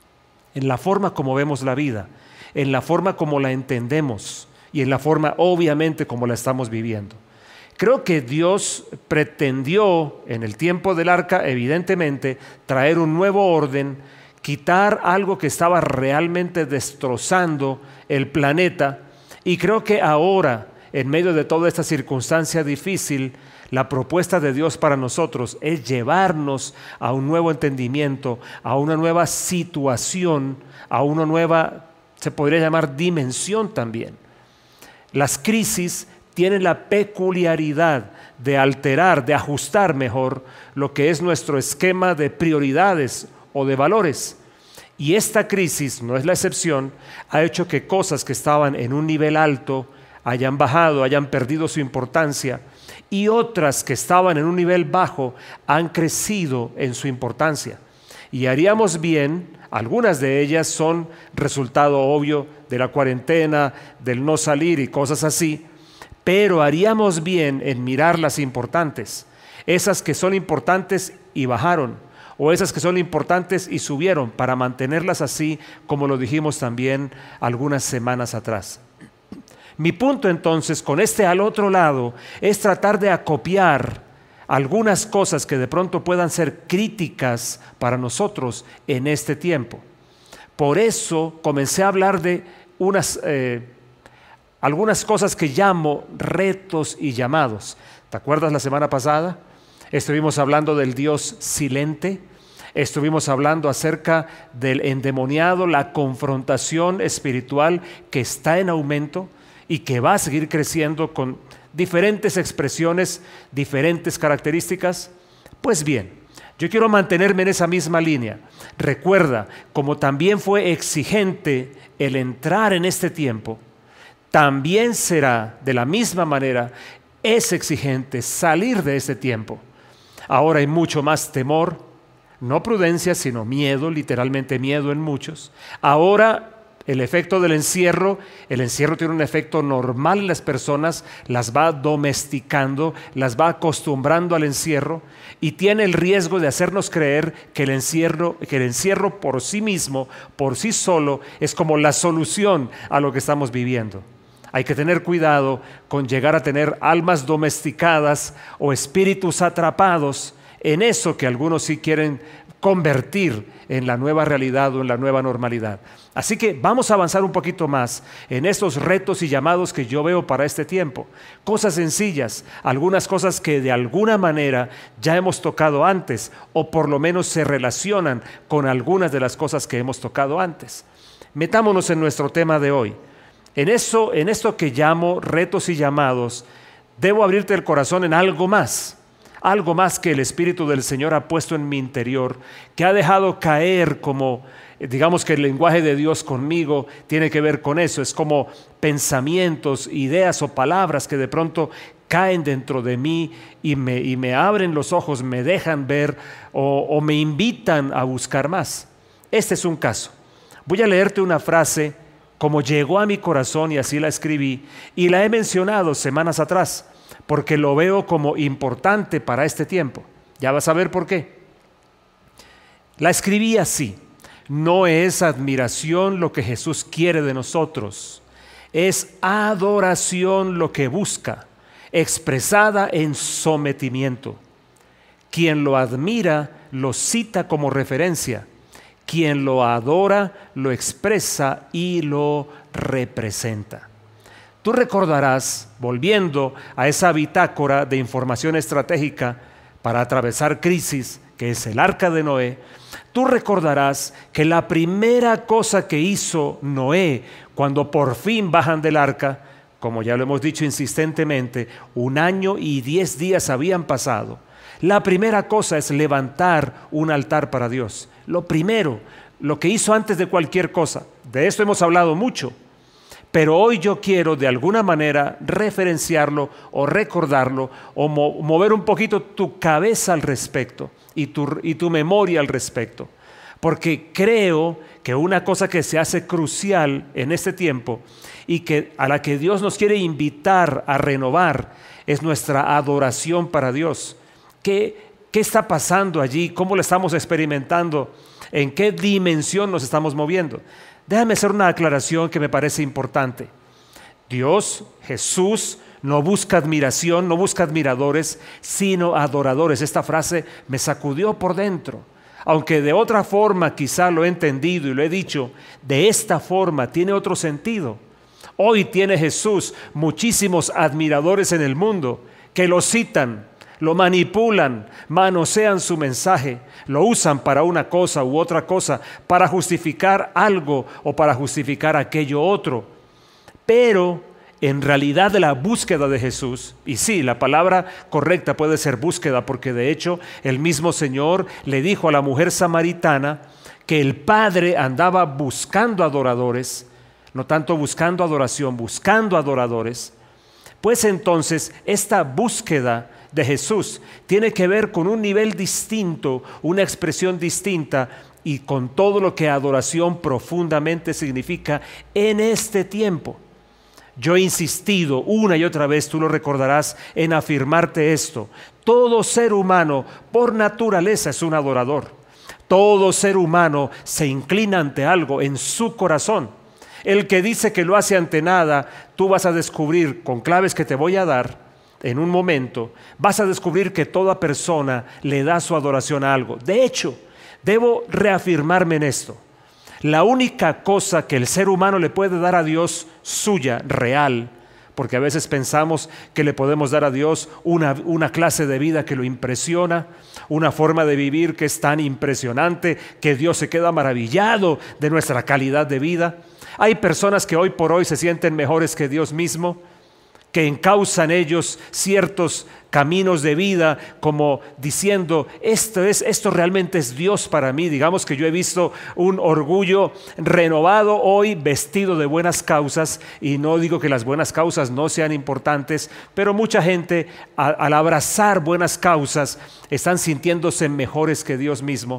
en la forma como vemos la vida, en la forma como la entendemos y en la forma obviamente como la estamos viviendo. Creo que Dios pretendió en el tiempo del arca evidentemente traer un nuevo orden, quitar algo que estaba realmente destrozando el planeta, y creo que ahora, en medio de toda esta circunstancia difícil, la propuesta de Dios para nosotros es llevarnos a un nuevo entendimiento, a una nueva situación, a una nueva, se podría llamar dimensión también. Las crisis tienen la peculiaridad de alterar, de ajustar mejor lo que es nuestro esquema de prioridades o de valores. Y esta crisis, no es la excepción, ha hecho que cosas que estaban en un nivel alto hayan bajado, hayan perdido su importancia, y otras que estaban en un nivel bajo han crecido en su importancia. Y haríamos bien, algunas de ellas son resultado obvio de la cuarentena, del no salir y cosas así, pero haríamos bien en mirar las importantes, esas que son importantes y bajaron, o esas que son importantes y subieron, para mantenerlas así como lo dijimos también algunas semanas atrás. Mi punto entonces con al otro lado es tratar de acopiar algunas cosas que de pronto puedan ser críticas para nosotros en este tiempo. Por eso comencé a hablar de algunas cosas que llamo retos y llamados. ¿Te acuerdas la semana pasada? Estuvimos hablando del Dios silente, estuvimos hablando acerca del endemoniado, la confrontación espiritual que está en aumento y que va a seguir creciendo con diferentes expresiones, diferentes características. Pues bien, yo quiero mantenerme en esa misma línea. Recuerda, como también fue exigente el entrar en este tiempo, también será de la misma manera, es exigente salir de este tiempo. Ahora hay mucho más temor, No prudencia, sino miedo, literalmente miedo en muchos. Ahora el efecto del encierro, el encierro tiene un efecto normal en las personas, las va domesticando, las va acostumbrando al encierro y tiene el riesgo de hacernos creer que el encierro por sí mismo, por sí solo, es como la solución a lo que estamos viviendo. Hay que tener cuidado con llegar a tener almas domesticadas o espíritus atrapados en eso que algunos sí quieren convertir en la nueva realidad o en la nueva normalidad. Así que vamos a avanzar un poquito más en estos retos y llamados que yo veo para este tiempo. Cosas sencillas, algunas cosas que de alguna manera ya hemos tocado antes o por lo menos se relacionan con algunas de las cosas que hemos tocado antes. Metámonos en nuestro tema de hoy. En esto que llamo retos y llamados, debo abrirte el corazón en algo más que el Espíritu del Señor ha puesto en mi interior, que ha dejado caer como, digamos que el lenguaje de Dios conmigo tiene que ver con eso, es como pensamientos, ideas o palabras que de pronto caen dentro de mí y me abren los ojos, me dejan ver o me invitan a buscar más. Este es un caso. Voy a leerte una frase como llegó a mi corazón y así la escribí y la he mencionado semanas atrás, porque lo veo como importante para este tiempo. Ya vas a ver por qué. La escribí así: no es admiración lo que Jesús quiere de nosotros, es adoración lo que busca, expresada en sometimiento. Quien lo admira lo cita como referencia, quien lo adora lo expresa y lo representa. Tú recordarás, volviendo a esa bitácora de información estratégica para atravesar crisis, que es el Arca de Noé, tú recordarás que la primera cosa que hizo Noé cuando por fin bajan del arca, como ya lo hemos dicho insistentemente, 1 año y 10 días habían pasado, la primera cosa es levantar un altar para Dios. Lo primero, lo que hizo antes de cualquier cosa. De esto hemos hablado mucho. Pero hoy yo quiero de alguna manera referenciarlo o recordarlo o mover un poquito tu cabeza al respecto y tu memoria al respecto. Porque creo que una cosa que se hace crucial en este tiempo y a la que Dios nos quiere invitar a renovar es nuestra adoración para Dios. ¿Qué está pasando allí? ¿Cómo lo estamos experimentando? ¿En qué dimensión nos estamos moviendo? Déjame hacer una aclaración que me parece importante. Dios, Jesús, no busca admiración, no busca admiradores, sino adoradores. Esta frase me sacudió por dentro. Aunque de otra forma quizá lo he entendido y lo he dicho, de esta forma tiene otro sentido. Hoy tiene Jesús muchísimos admiradores en el mundo que lo citan, lo manipulan, manosean su mensaje, lo usan para una cosa u otra cosa, para justificar algo o para justificar aquello otro. Pero en realidad la búsqueda de Jesús, y sí, la palabra correcta puede ser búsqueda, porque de hecho el mismo Señor le dijo a la mujer samaritana que el Padre andaba buscando adoradores, no tanto buscando adoración, buscando adoradores. Pues entonces esta búsqueda de Jesús tiene que ver con un nivel distinto, una expresión distinta y con todo lo que adoración profundamente significa en este tiempo. Yo he insistido una y otra vez, tú lo recordarás, en afirmarte esto: todo ser humano por naturaleza es un adorador. Todo ser humano se inclina ante algo en su corazón. El que dice que lo hace ante nada, tú vas a descubrir con claves que te voy a dar en un momento, vas a descubrir que toda persona le da su adoración a algo. De hecho, debo reafirmarme en esto. La única cosa que el ser humano le puede dar a Dios suya, real, porque a veces pensamos que le podemos dar a Dios una clase de vida que lo impresiona, una forma de vivir que es tan impresionante que Dios se queda maravillado de nuestra calidad de vida. Hay personas que hoy por hoy se sienten mejores que Dios mismo, que encauza en ellos ciertos caminos de vida, como diciendo, esto realmente es Dios para mí. Digamos que yo he visto un orgullo renovado hoy, vestido de buenas causas, y no digo que las buenas causas no sean importantes, pero mucha gente al abrazar buenas causas están sintiéndose mejores que Dios mismo.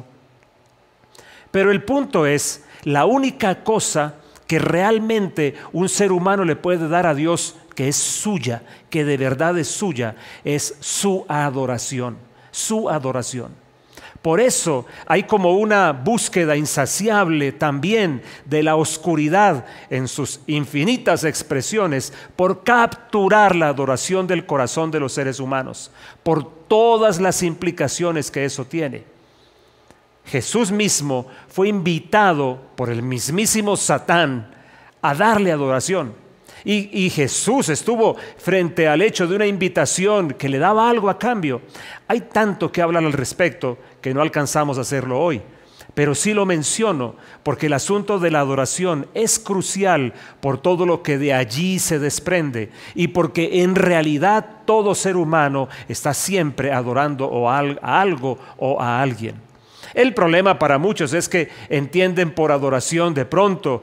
Pero el punto es, la única cosa que realmente un ser humano le puede dar a Dios, que es suya, que de verdad es suya, es su adoración, su adoración. Por eso hay como una búsqueda insaciable también de la oscuridad en sus infinitas expresiones por capturar la adoración del corazón de los seres humanos, por todas las implicaciones que eso tiene. Jesús mismo fue invitado por el mismísimo Satán a darle adoración. Y Jesús estuvo frente al hecho de una invitación que le daba algo a cambio. Hay tanto que hablar al respecto que no alcanzamos a hacerlo hoy, pero sí lo menciono porque el asunto de la adoración es crucial por todo lo que de allí se desprende y porque en realidad todo ser humano está siempre adorando a algo o a alguien. El problema para muchos es que entienden por adoración de pronto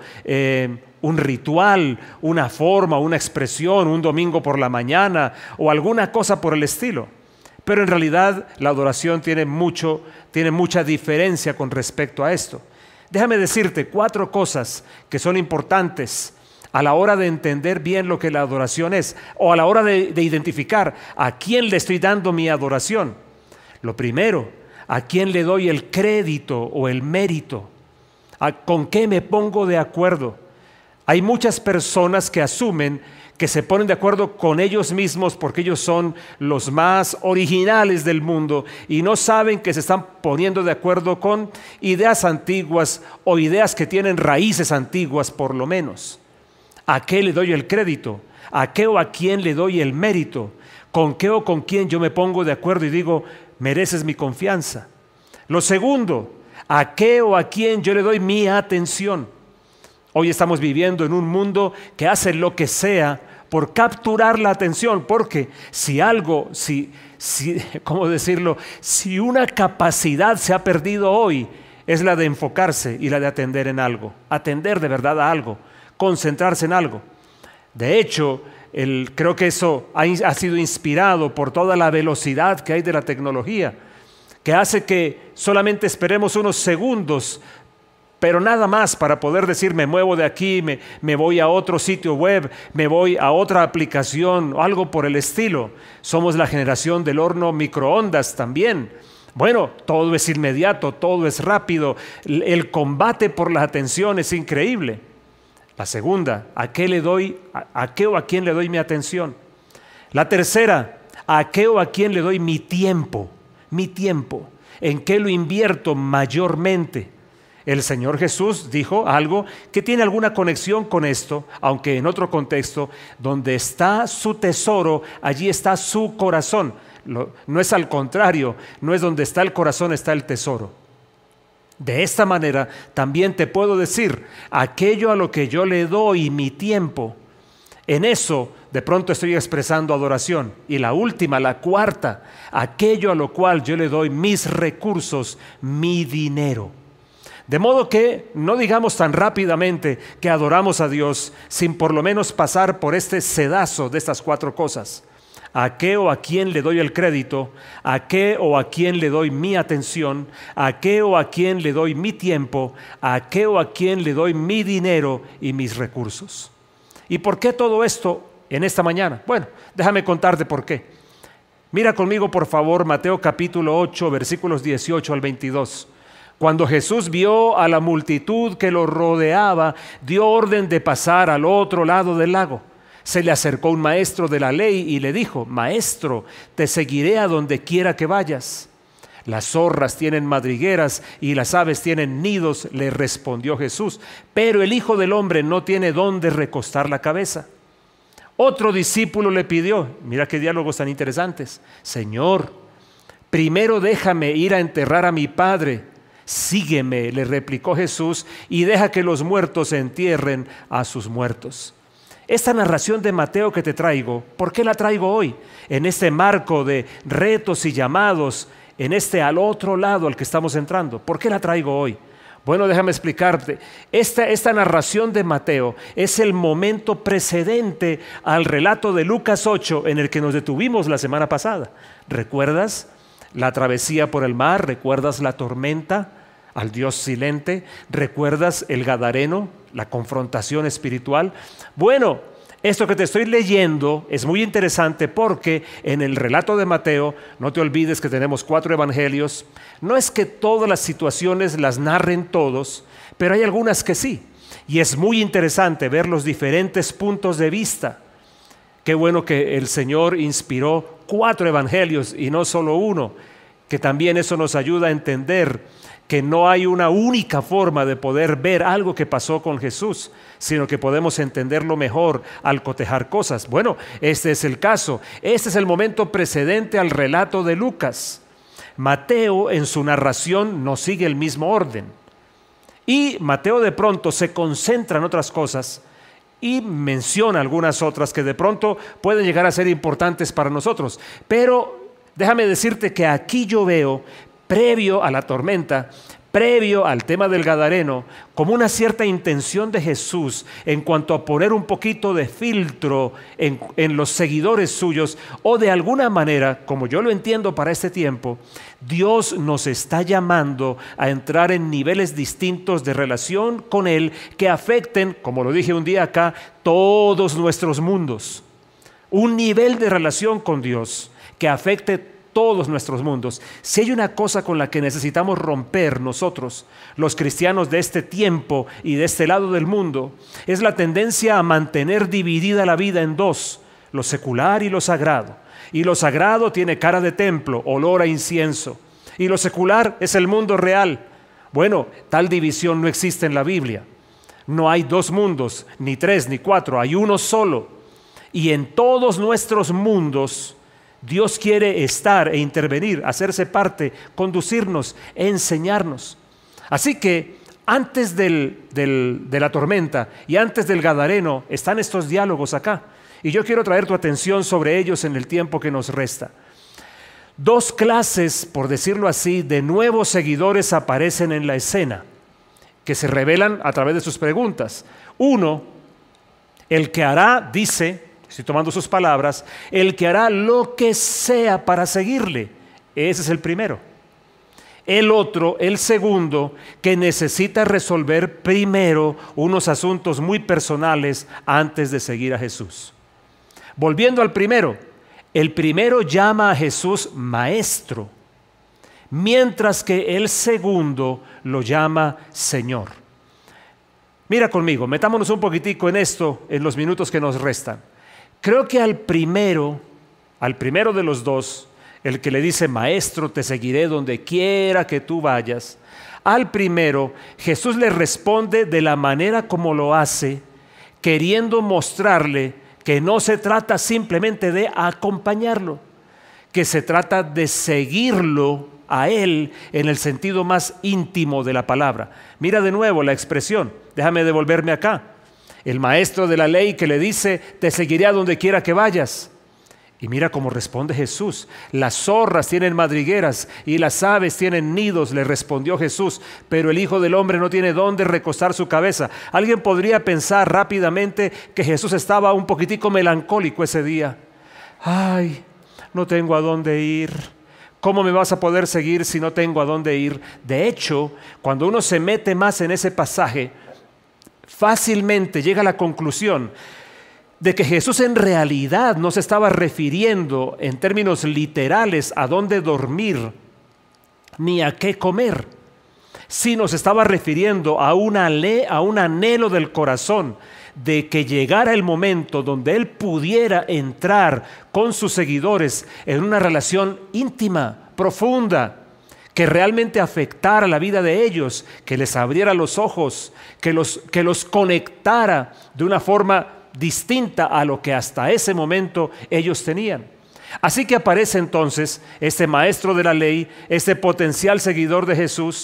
un ritual, una forma, una expresión, un domingo por la mañana o alguna cosa por el estilo. Pero en realidad la adoración tiene mucha diferencia con respecto a esto. Déjame decirte 4 cosas que son importantes a la hora de entender bien lo que la adoración es, o a la hora de identificar a quién le estoy dando mi adoración. Lo primero, a quién le doy el crédito o el mérito, con qué me pongo de acuerdo. Hay muchas personas que asumen que se ponen de acuerdo con ellos mismos porque ellos son los más originales del mundo y no saben que se están poniendo de acuerdo con ideas antiguas o ideas que tienen raíces antiguas por lo menos. ¿A qué le doy el crédito? ¿A qué o a quién le doy el mérito? ¿Con qué o con quién yo me pongo de acuerdo y digo, mereces mi confianza? Lo segundo, ¿a qué o a quién yo le doy mi atención? Hoy estamos viviendo en un mundo que hace lo que sea por capturar la atención, porque si una capacidad se ha perdido hoy, es la de enfocarse y la de atender en algo, atender de verdad a algo, concentrarse en algo. De hecho, creo que eso ha sido inspirado por toda la velocidad que hay de la tecnología, que hace que solamente esperemos unos segundos, pero nada más para poder decir me muevo de aquí, me voy a otro sitio web, me voy a otra aplicación o algo por el estilo. Somos la generación del horno microondas también. Bueno, todo es inmediato, todo es rápido. El combate por la atención es increíble. La segunda, ¿a qué o a quién le doy mi atención? La tercera, ¿a qué o a quién le doy mi tiempo? Mi tiempo. ¿En qué lo invierto mayormente? El Señor Jesús dijo algo que tiene alguna conexión con esto, aunque en otro contexto, donde está su tesoro, allí está su corazón. No es al contrario, no es donde está el corazón, está el tesoro. De esta manera también te puedo decir, aquello a lo que yo le doy mi tiempo, en eso de pronto estoy expresando adoración. Y la última, la cuarta, aquello a lo cual yo le doy mis recursos, mi dinero. De modo que no digamos tan rápidamente que adoramos a Dios sin por lo menos pasar por este sedazo de estas 4 cosas. ¿A qué o a quién le doy el crédito? ¿A qué o a quién le doy mi atención? ¿A qué o a quién le doy mi tiempo? ¿A qué o a quién le doy mi dinero y mis recursos? ¿Y por qué todo esto en esta mañana? Bueno, déjame contarte por qué. Mira conmigo por favor Mateo capítulo 8 versículos 18 al 22. Cuando Jesús vio a la multitud que lo rodeaba, dio orden de pasar al otro lado del lago. Se le acercó un maestro de la ley y le dijo: Maestro, te seguiré a donde quiera que vayas. Las zorras tienen madrigueras y las aves tienen nidos, le respondió Jesús, pero el Hijo del Hombre no tiene dónde recostar la cabeza. Otro discípulo le pidió, mira qué diálogos tan interesantes: Señor, primero déjame ir a enterrar a mi padre. Sígueme, le replicó Jesús, y deja que los muertos entierren a sus muertos. Esta narración de Mateo que te traigo, ¿por qué la traigo hoy? En este marco de retos y llamados, en este al otro lado al que estamos entrando. ¿Por qué la traigo hoy? Bueno, déjame explicarte. Esta narración de Mateo es el momento precedente al relato de Lucas 8 en el que nos detuvimos la semana pasada. ¿Recuerdas la travesía por el mar? ¿Recuerdas la tormenta? Al Dios silente. ¿Recuerdas el Gadareno? La confrontación espiritual. Bueno, esto que te estoy leyendo es muy interesante porque en el relato de Mateo, no te olvides que tenemos 4 evangelios, no es que todas las situaciones las narren todos, pero hay algunas que sí. Y es muy interesante ver los diferentes puntos de vista. Qué bueno que el Señor inspiró 4 evangelios y no solo uno, que también eso nos ayuda a entender que no hay una única forma de poder ver algo que pasó con Jesús, sino que podemos entenderlo mejor al cotejar cosas. Bueno, este es el caso. Este es el momento precedente al relato de Lucas. Mateo en su narración no sigue el mismo orden. Y Mateo de pronto se concentra en otras cosas y menciona algunas otras que de pronto pueden llegar a ser importantes para nosotros. Pero déjame decirte que aquí yo veo, previo a la tormenta, previo al tema del Gadareno, como una cierta intención de Jesús en cuanto a poner un poquito de filtro en los seguidores suyos, o de alguna manera, como yo lo entiendo para este tiempo, Dios nos está llamando a entrar en niveles distintos de relación con Él que afecten, como lo dije un día acá, todos nuestros mundos. Un nivel de relación con Dios que afecte todos nuestros mundos. Si hay una cosa con la que necesitamos romper nosotros, los cristianos de este tiempo y de este lado del mundo, es la tendencia a mantener dividida la vida en dos, lo secular y lo sagrado. Y lo sagrado tiene cara de templo, olor a incienso. Y lo secular es el mundo real. Bueno, tal división no existe en la Biblia. No hay 2 mundos, ni 3, ni 4, hay uno solo. Y en todos nuestros mundos Dios quiere estar e intervenir, hacerse parte, conducirnos, enseñarnos. Así que antes de la tormenta y antes del Gadareno están estos diálogos acá. Y yo quiero traer tu atención sobre ellos en el tiempo que nos resta. 2 clases, por decirlo así, de nuevos seguidores aparecen en la escena, que se revelan a través de sus preguntas. Uno, el que hará, dice, estoy tomando sus palabras, el que hará lo que sea para seguirle. Ese es el primero. El otro, el segundo, que necesita resolver primero unos asuntos muy personales antes de seguir a Jesús. Volviendo al primero, el primero llama a Jesús maestro, mientras que el segundo lo llama Señor. Mira conmigo, metámonos un poquitico en esto en los minutos que nos restan. Creo que al primero de los dos, el que le dice, maestro, te seguiré donde quiera que tú vayas, al primero, Jesús le responde de la manera como lo hace, queriendo mostrarle que no se trata simplemente de acompañarlo, que se trata de seguirlo a Él en el sentido más íntimo de la palabra. Mira de nuevo la expresión, déjame devolverme acá. El maestro de la ley que le dice, te seguiré a donde quiera que vayas. Y mira cómo responde Jesús. Las zorras tienen madrigueras y las aves tienen nidos, le respondió Jesús, pero el Hijo del Hombre no tiene dónde recostar su cabeza. Alguien podría pensar rápidamente que Jesús estaba un poquitico melancólico ese día. Ay, no tengo a dónde ir. ¿Cómo me vas a poder seguir si no tengo a dónde ir? De hecho, cuando uno se mete más en ese pasaje, fácilmente llega a la conclusión de que Jesús en realidad no se estaba refiriendo en términos literales a dónde dormir ni a qué comer, sino se estaba refiriendo a un anhelo del corazón de que llegara el momento donde Él pudiera entrar con sus seguidores en una relación íntima, profunda, que realmente afectara la vida de ellos, que les abriera los ojos, que los conectara de una forma distinta a lo que hasta ese momento ellos tenían. Así que aparece entonces este maestro de la ley, este potencial seguidor de Jesús,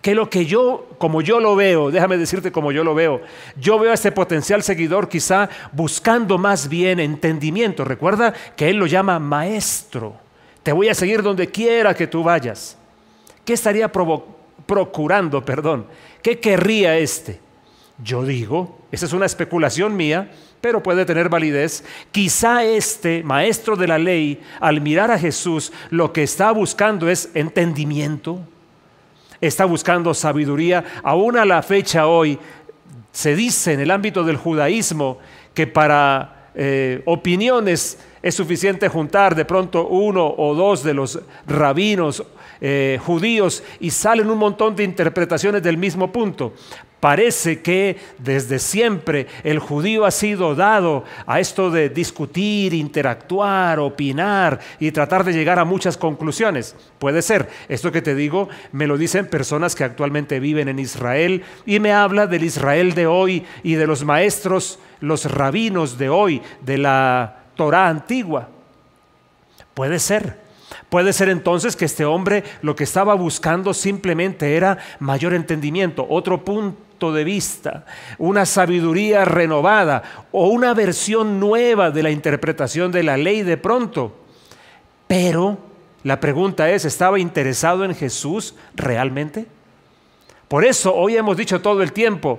que como yo lo veo, déjame decirte como yo lo veo, yo veo a este potencial seguidor quizá buscando más bien entendimiento. Recuerda que él lo llama maestro. Te voy a seguir donde quiera que tú vayas. ¿Qué estaría procurando? ¿Qué querría este? Yo digo, esa es una especulación mía, pero puede tener validez. Quizá este maestro de la ley, al mirar a Jesús, lo que está buscando es entendimiento, está buscando sabiduría. Aún a la fecha hoy, se dice en el ámbito del judaísmo que para opiniones es suficiente juntar de pronto uno o dos de los rabinos judíos y salen un montón de interpretaciones del mismo punto. Parece que desde siempre el judío ha sido dado a esto de discutir, interactuar, opinar y tratar de llegar a muchas conclusiones. Puede ser. Esto que te digo me lo dicen personas que actualmente viven en Israel y me habla del Israel de hoy y de los maestros, los rabinos de hoy, de la Torá antigua. Puede ser. Puede ser entonces que este hombre lo que estaba buscando simplemente era mayor entendimiento, otro punto de vista, una sabiduría renovada o una versión nueva de la interpretación de la ley de pronto. Pero la pregunta es, ¿estaba interesado en Jesús realmente? Por eso hoy hemos dicho todo el tiempo,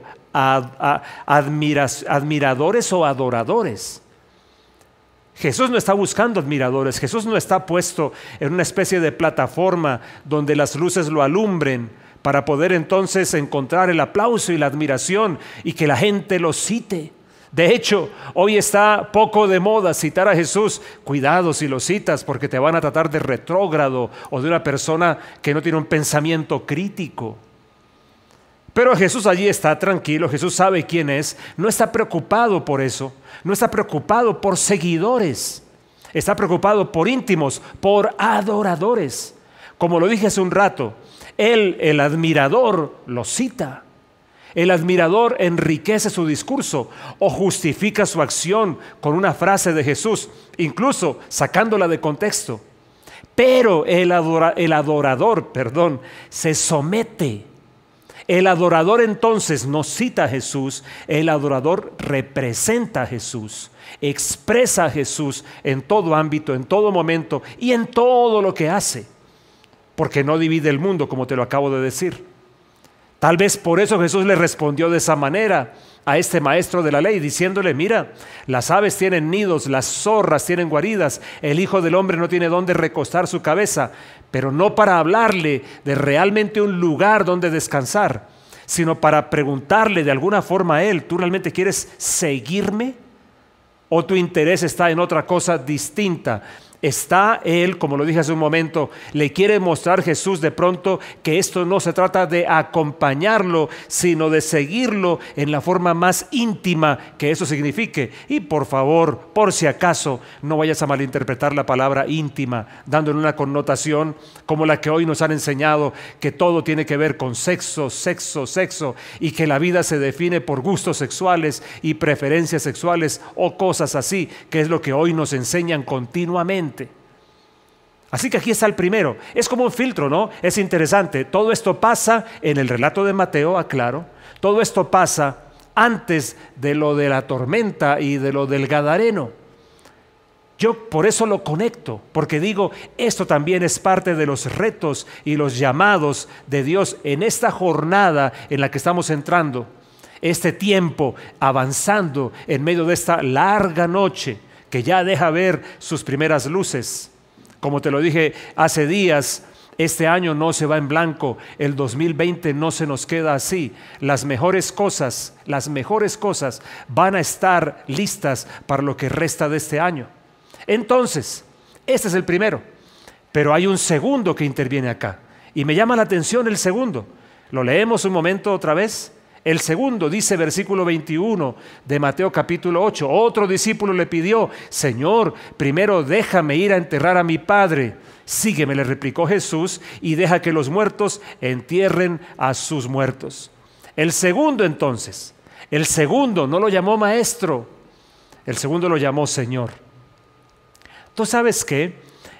admiradores o adoradores. Jesús no está buscando admiradores, Jesús no está puesto en una especie de plataforma donde las luces lo alumbren para poder entonces encontrar el aplauso y la admiración y que la gente lo cite. De hecho, hoy está poco de moda citar a Jesús. Cuidado si lo citas porque te van a tratar de retrógrado o de una persona que no tiene un pensamiento crítico. Pero Jesús allí está tranquilo, Jesús sabe quién es, no está preocupado por eso, no está preocupado por seguidores, está preocupado por íntimos, por adoradores. Como lo dije hace un rato, él, el admirador, lo cita. El admirador enriquece su discurso o justifica su acción con una frase de Jesús, incluso sacándola de contexto. Pero el adorador, se somete. El adorador entonces no cita a Jesús, el adorador representa a Jesús, expresa a Jesús en todo ámbito, en todo momento y en todo lo que hace, porque no divide el mundo, como te lo acabo de decir. Tal vez por eso Jesús le respondió de esa manera a este maestro de la ley, diciéndole, mira, las aves tienen nidos, las zorras tienen guaridas, el Hijo del Hombre no tiene dónde recostar su cabeza, pero no para hablarle de realmente un lugar donde descansar, sino para preguntarle de alguna forma a él, ¿tú realmente quieres seguirme? ¿O tu interés está en otra cosa distinta? Está él, como lo dije hace un momento, le quiere mostrar Jesús de pronto que esto no se trata de acompañarlo, sino de seguirlo en la forma más íntima que eso signifique. Y por favor, por si acaso, no vayas a malinterpretar la palabra íntima, dándole una connotación como la que hoy nos han enseñado, que todo tiene que ver con sexo, y que la vida se define por gustos sexuales y preferencias sexuales o cosas así, que es lo que hoy nos enseñan continuamente. Así que aquí está el primero. Es como un filtro, ¿no? Es interesante. Todo esto pasa en el relato de Mateo, aclaro. Todo esto pasa antes de lo de la tormenta y de lo del Gadareno. Yo por eso lo conecto, porque digo, esto también es parte de los retos y los llamados de Dios en esta jornada en la que estamos entrando. Este tiempo avanzando en medio de esta larga noche que ya deja ver sus primeras luces. Como te lo dije hace días, este año no se va en blanco, el 2020 no se nos queda así. Las mejores cosas van a estar listas para lo que resta de este año. Entonces, este es el primero, pero hay un segundo que interviene acá y me llama la atención el segundo. Lo leemos un momento otra vez. El segundo dice, versículo 21 de Mateo capítulo 8, otro discípulo le pidió, Señor, primero déjame ir a enterrar a mi padre. Sígueme, le replicó Jesús, y deja que los muertos entierren a sus muertos. El segundo entonces, el segundo no lo llamó maestro, el segundo lo llamó Señor. ¿Tú sabes qué?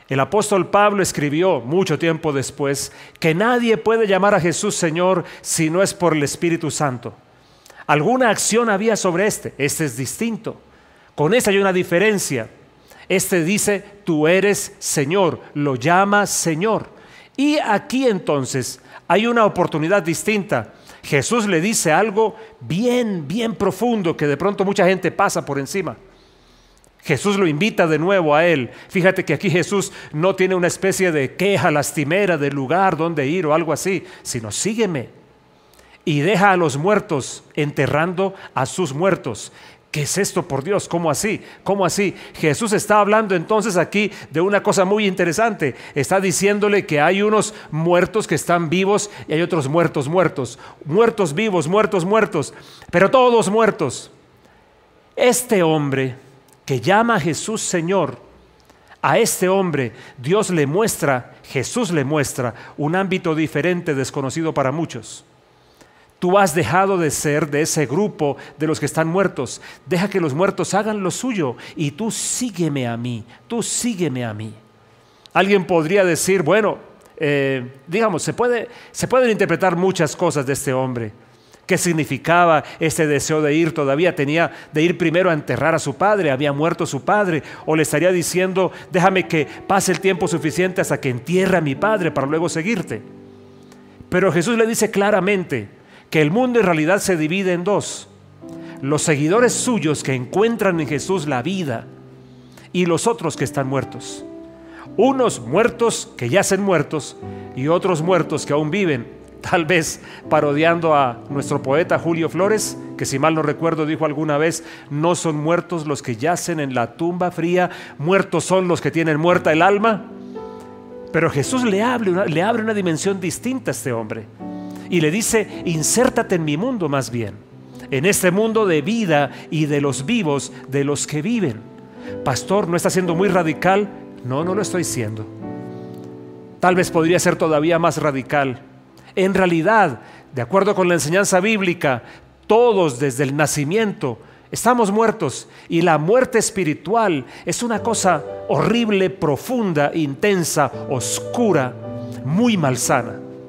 El apóstol Pablo escribió mucho tiempo después que nadie puede llamar a Jesús Señor si no es por el Espíritu Santo. Alguna acción había sobre este es distinto. Con este hay una diferencia. Este dice, tú eres Señor, lo llama Señor. Y aquí entonces hay una oportunidad distinta. Jesús le dice algo bien profundo que de pronto mucha gente pasa por encima. Jesús lo invita de nuevo a él. Fíjate que aquí Jesús no tiene una especie de queja lastimera del lugar donde ir o algo así, sino sígueme y deja a los muertos enterrando a sus muertos. ¿Qué es esto, por Dios? ¿Cómo así? ¿Cómo así? Jesús está hablando entonces aquí de una cosa muy interesante. Está diciéndole que hay unos muertos que están vivos y hay otros muertos. Muertos vivos, muertos, pero todos muertos. Este hombre que llama a Jesús Señor, a este hombre Jesús le muestra un ámbito diferente, desconocido para muchos. Tú has dejado de ser de ese grupo de los que están muertos. Deja que los muertos hagan lo suyo y tú sígueme a mí, Alguien podría decir, bueno, digamos, se pueden interpretar muchas cosas de este hombre. ¿Qué significaba este deseo de ir? Todavía tenía de ir primero a enterrar a su padre, había muerto su padre, o le estaría diciendo, déjame que pase el tiempo suficiente hasta que entierre a mi padre para luego seguirte. Pero Jesús le dice claramente que el mundo en realidad se divide en dos: los seguidores suyos que encuentran en Jesús la vida y los otros que están muertos. Unos muertos que yacen muertos y otros muertos que aún viven. Tal vez parodiando a nuestro poeta Julio Flores, que si mal no recuerdo dijo alguna vez, no son muertos los que yacen en la tumba fría, muertos son los que tienen muerta el alma. Pero Jesús le abre una dimensión distinta a este hombre y le dice, insértate en mi mundo más bien, en este mundo de vida y de los vivos, de los que viven. Pastor, ¿no está siendo muy radical? No lo estoy siendo. Tal vez podría ser todavía más radical. En realidad, de acuerdo con la enseñanza bíblica, todos desde el nacimiento estamos muertos, y la muerte espiritual es una cosa horrible, profunda, intensa, oscura, muy malsana.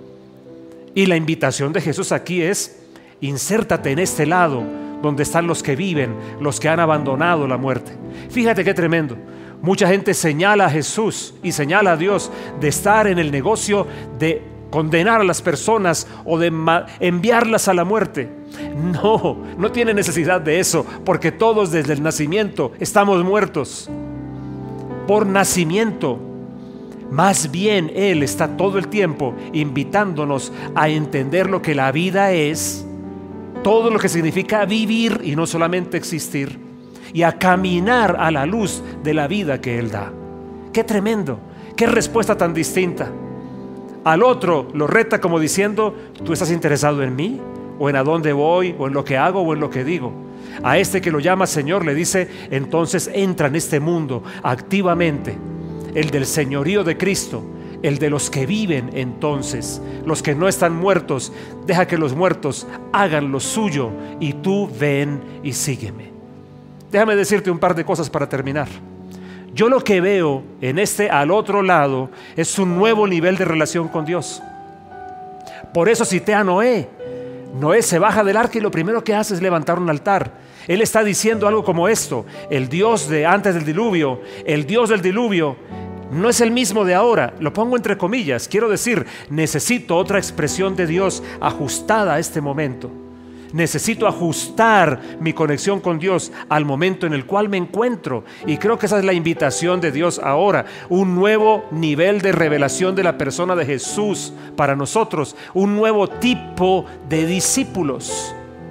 Y la invitación de Jesús aquí es, insértate en este lado donde están los que viven, los que han abandonado la muerte. Fíjate qué tremendo. Mucha gente señala a Jesús y señala a Dios de estar en el negocio de condenar a las personas o de enviarlas a la muerte. No tiene necesidad de eso, porque todos desde el nacimiento estamos muertos. Por nacimiento. Más bien Él está todo el tiempo invitándonos a entender lo que la vida es, todo lo que significa vivir y no solamente existir, y a caminar a la luz de la vida que Él da. ¡Qué tremendo! ¡Qué respuesta tan distinta! Al otro lo reta como diciendo, ¿tú estás interesado en mí? ¿O en a dónde voy? ¿O en lo que hago? ¿O en lo que digo? A este que lo llama Señor le dice, entonces entra en este mundo activamente, el del señorío de Cristo, el de los que viven entonces, los que no están muertos. Deja que los muertos hagan lo suyo y tú ven y sígueme. Déjame decirte un par de cosas para terminar. Yo lo que veo en al otro lado es un nuevo nivel de relación con Dios. Por eso cité a Noé. Noé se baja del arca y lo primero que hace es levantar un altar. Él está diciendo algo como esto: el Dios de antes del diluvio, el Dios del diluvio no es el mismo de ahora. Lo pongo entre comillas. Quiero decir, necesito otra expresión de Dios ajustada a este momento. Necesito ajustar mi conexión con Dios al momento en el cual me encuentro. Y creo que esa es la invitación de Dios ahora. Un nuevo nivel de revelación de la persona de Jesús para nosotros. Un nuevo tipo de discípulos.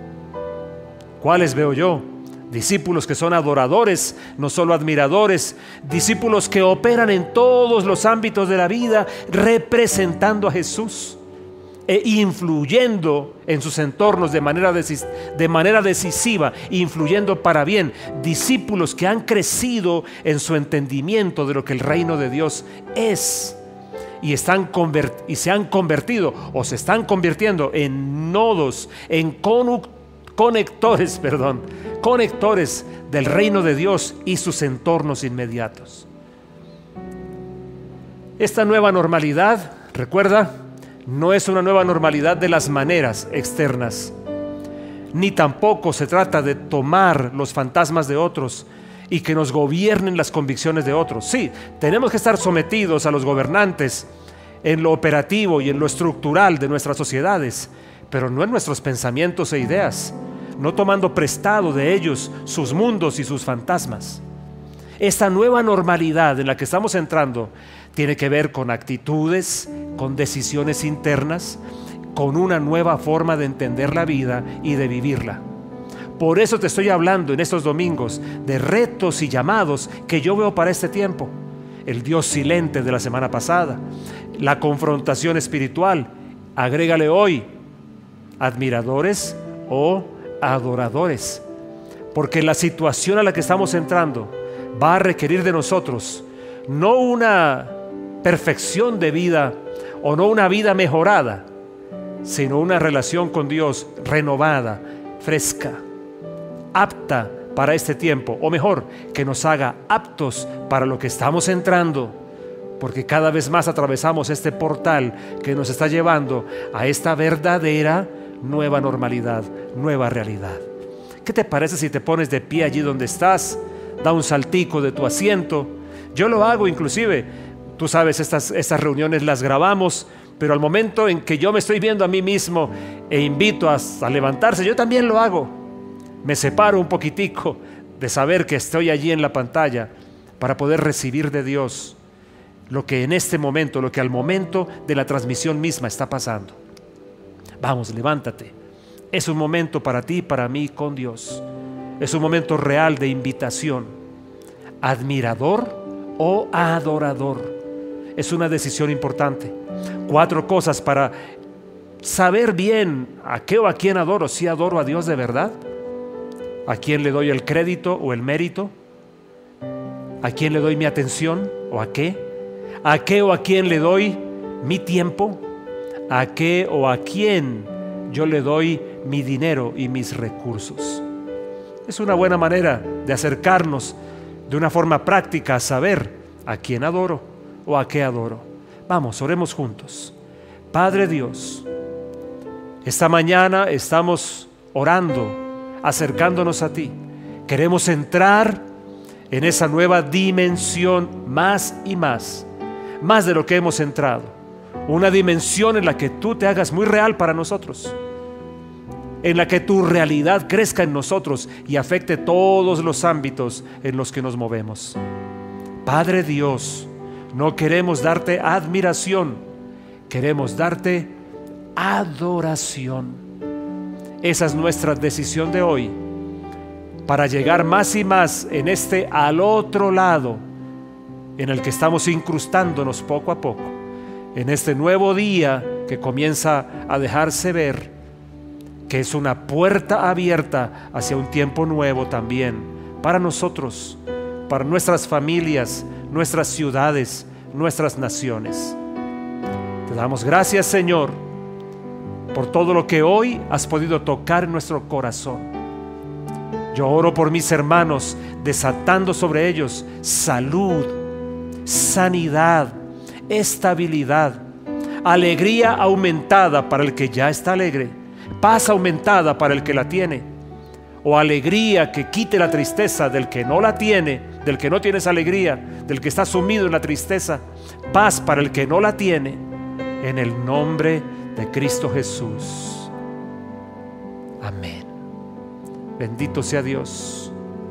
¿Cuáles veo yo? Discípulos que son adoradores, no solo admiradores. Discípulos que operan en todos los ámbitos de la vida representando a Jesús e influyendo en sus entornos de manera decisiva, influyendo para bien. Discípulos que han crecido en su entendimiento de lo que el reino de Dios es y se han convertido o se están convirtiendo en nodos, en conectores del reino de Dios y sus entornos inmediatos. Esta nueva normalidad, recuerda, no es una nueva normalidad de las maneras externas, ni tampoco se trata de tomar los fantasmas de otros y que nos gobiernen las convicciones de otros. Sí, tenemos que estar sometidos a los gobernantes en lo operativo y en lo estructural de nuestras sociedades, pero no en nuestros pensamientos e ideas, no tomando prestado de ellos sus mundos y sus fantasmas. Esta nueva normalidad en la que estamos entrando tiene que ver con actitudes, con decisiones internas, con una nueva forma de entender la vida y de vivirla. Por eso te estoy hablando en estos domingos de retos y llamados que yo veo para este tiempo. El Dios silente de la semana pasada, la confrontación espiritual, agrégale hoy admiradores o adoradores, porque la situación a la que estamos entrando va a requerir de nosotros no una perfección de vida o no una vida mejorada, sino una relación con Dios renovada, fresca, apta para este tiempo, o mejor, que nos haga aptos para lo que estamos entrando, porque cada vez más atravesamos este portal que nos está llevando a esta verdadera nueva normalidad, nueva realidad. ¿Qué te parece si te pones de pie allí donde estás? Da un saltico de tu asiento. Yo lo hago inclusive. Tú sabes, estas reuniones las grabamos, pero al momento en que yo me estoy viendo a mí mismo e invito a levantarse, yo también lo hago. Me separo un poquitico de saber que estoy allí en la pantalla para poder recibir de Dios lo que en este momento, lo que al momento de la transmisión misma está pasando. Vamos, levántate. Es un momento para ti y para mí con Dios. Es un momento real de invitación. Admirador o adorador. Es una decisión importante. 4 cosas para saber bien a qué o a quién adoro. Si adoro a Dios de verdad, a quién le doy el crédito o el mérito, a quién le doy mi atención o a qué o a quién le doy mi tiempo, a qué o a quién yo le doy mi dinero y mis recursos. Es una buena manera de acercarnos de una forma práctica a saber a quién adoro o a qué adoro. Vamos, oremos juntos. Padre Dios, esta mañana estamos orando, acercándonos a ti. Queremos entrar en esa nueva dimensión más y más de lo que hemos entrado. Una dimensión en la que tú te hagas muy real para nosotros, en la que tu realidad crezca en nosotros y afecte todos los ámbitos en los que nos movemos. Padre Dios, no queremos darte admiración, queremos darte adoración. Esa es nuestra decisión de hoy, para llegar más y más en este al otro lado en el que estamos incrustándonos poco a poco, en este nuevo día que comienza a dejarse ver, que es una puerta abierta hacia un tiempo nuevo también para nosotros, para nuestras familias, nuestras ciudades, nuestras naciones. Te damos gracias, Señor, por todo lo que hoy has podido tocar en nuestro corazón. Yo oro por mis hermanos, desatando sobre ellos salud, sanidad, estabilidad, alegría aumentada para el que ya está alegre, paz aumentada para el que la tiene, o alegría que quite la tristeza del que no la tiene, del que no tiene esa alegría, del que está sumido en la tristeza, paz para el que no la tiene, en el nombre de Cristo Jesús. Amén. Bendito sea Dios.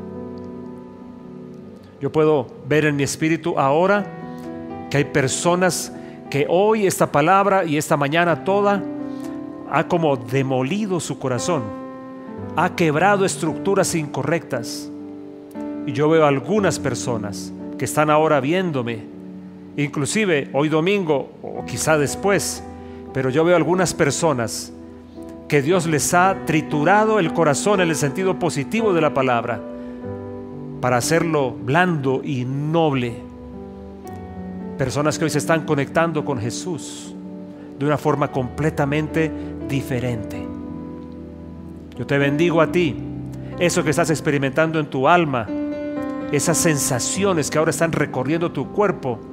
Yo puedo ver en mi espíritu ahora que hay personas que hoy esta palabra y esta mañana toda ha como demolido su corazón, ha quebrado estructuras incorrectas. Y yo veo algunas personas que están ahora viéndome, inclusive hoy domingo o quizá después, pero yo veo algunas personas que Dios les ha triturado el corazón en el sentido positivo de la palabra, para hacerlo blando y noble. Personas que hoy se están conectando con Jesús de una forma completamente diferente. Yo te bendigo a ti, eso que estás experimentando en tu alma, esas sensaciones que ahora están recorriendo tu cuerpo,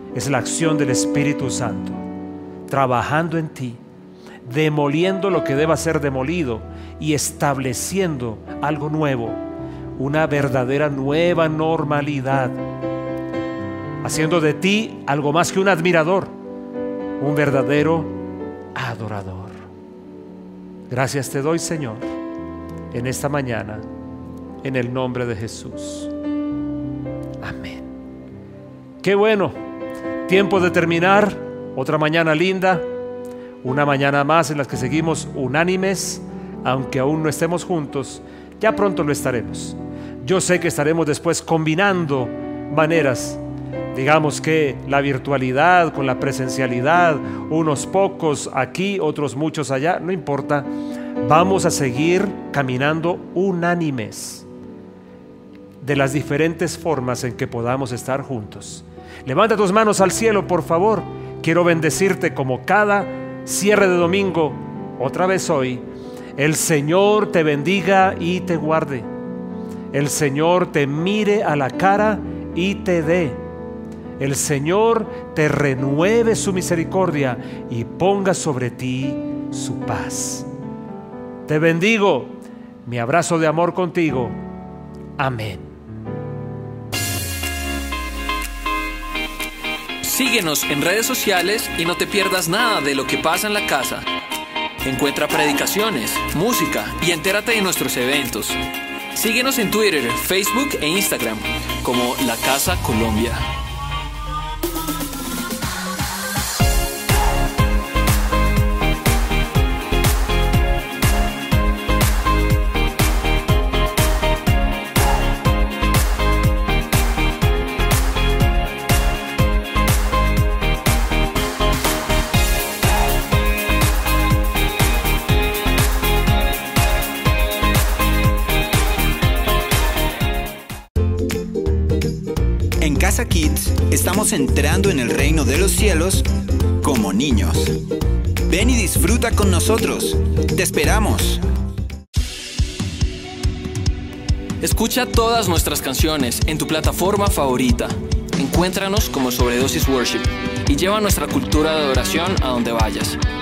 es la acción del Espíritu Santo, trabajando en ti, demoliendo lo que deba ser demolido y estableciendo algo nuevo, una verdadera nueva normalidad, haciendo de ti algo más que un admirador, un verdadero adorador. Gracias te doy, Señor, en esta mañana, en el nombre de Jesús. Amén. Qué bueno, tiempo de terminar, otra mañana linda, una mañana más en la que seguimos unánimes, aunque aún no estemos juntos, ya pronto lo estaremos. Yo sé que estaremos después combinando maneras, digamos que la virtualidad con la presencialidad, unos pocos aquí, otros muchos allá, no importa. Vamos a seguir caminando unánimes de las diferentes formas en que podamos estar juntos. Levanta tus manos al cielo, por favor. Quiero bendecirte como cada cierre de domingo, otra vez hoy. El Señor te bendiga y te guarde. El Señor te mire a la cara y te dé. El Señor te renueve su misericordia y ponga sobre ti su paz. Te bendigo, mi abrazo de amor contigo. Amén. Síguenos en redes sociales y no te pierdas nada de lo que pasa en la casa. Encuentra predicaciones, música y entérate de nuestros eventos. Síguenos en Twitter, Facebook e Instagram como La Casa Colombia. En Casa Kids estamos entrando en el reino de los cielos como niños. Ven y disfruta con nosotros. Te esperamos. Escucha todas nuestras canciones en tu plataforma favorita. Encuéntranos como Sobredosis Worship y lleva nuestra cultura de adoración a donde vayas.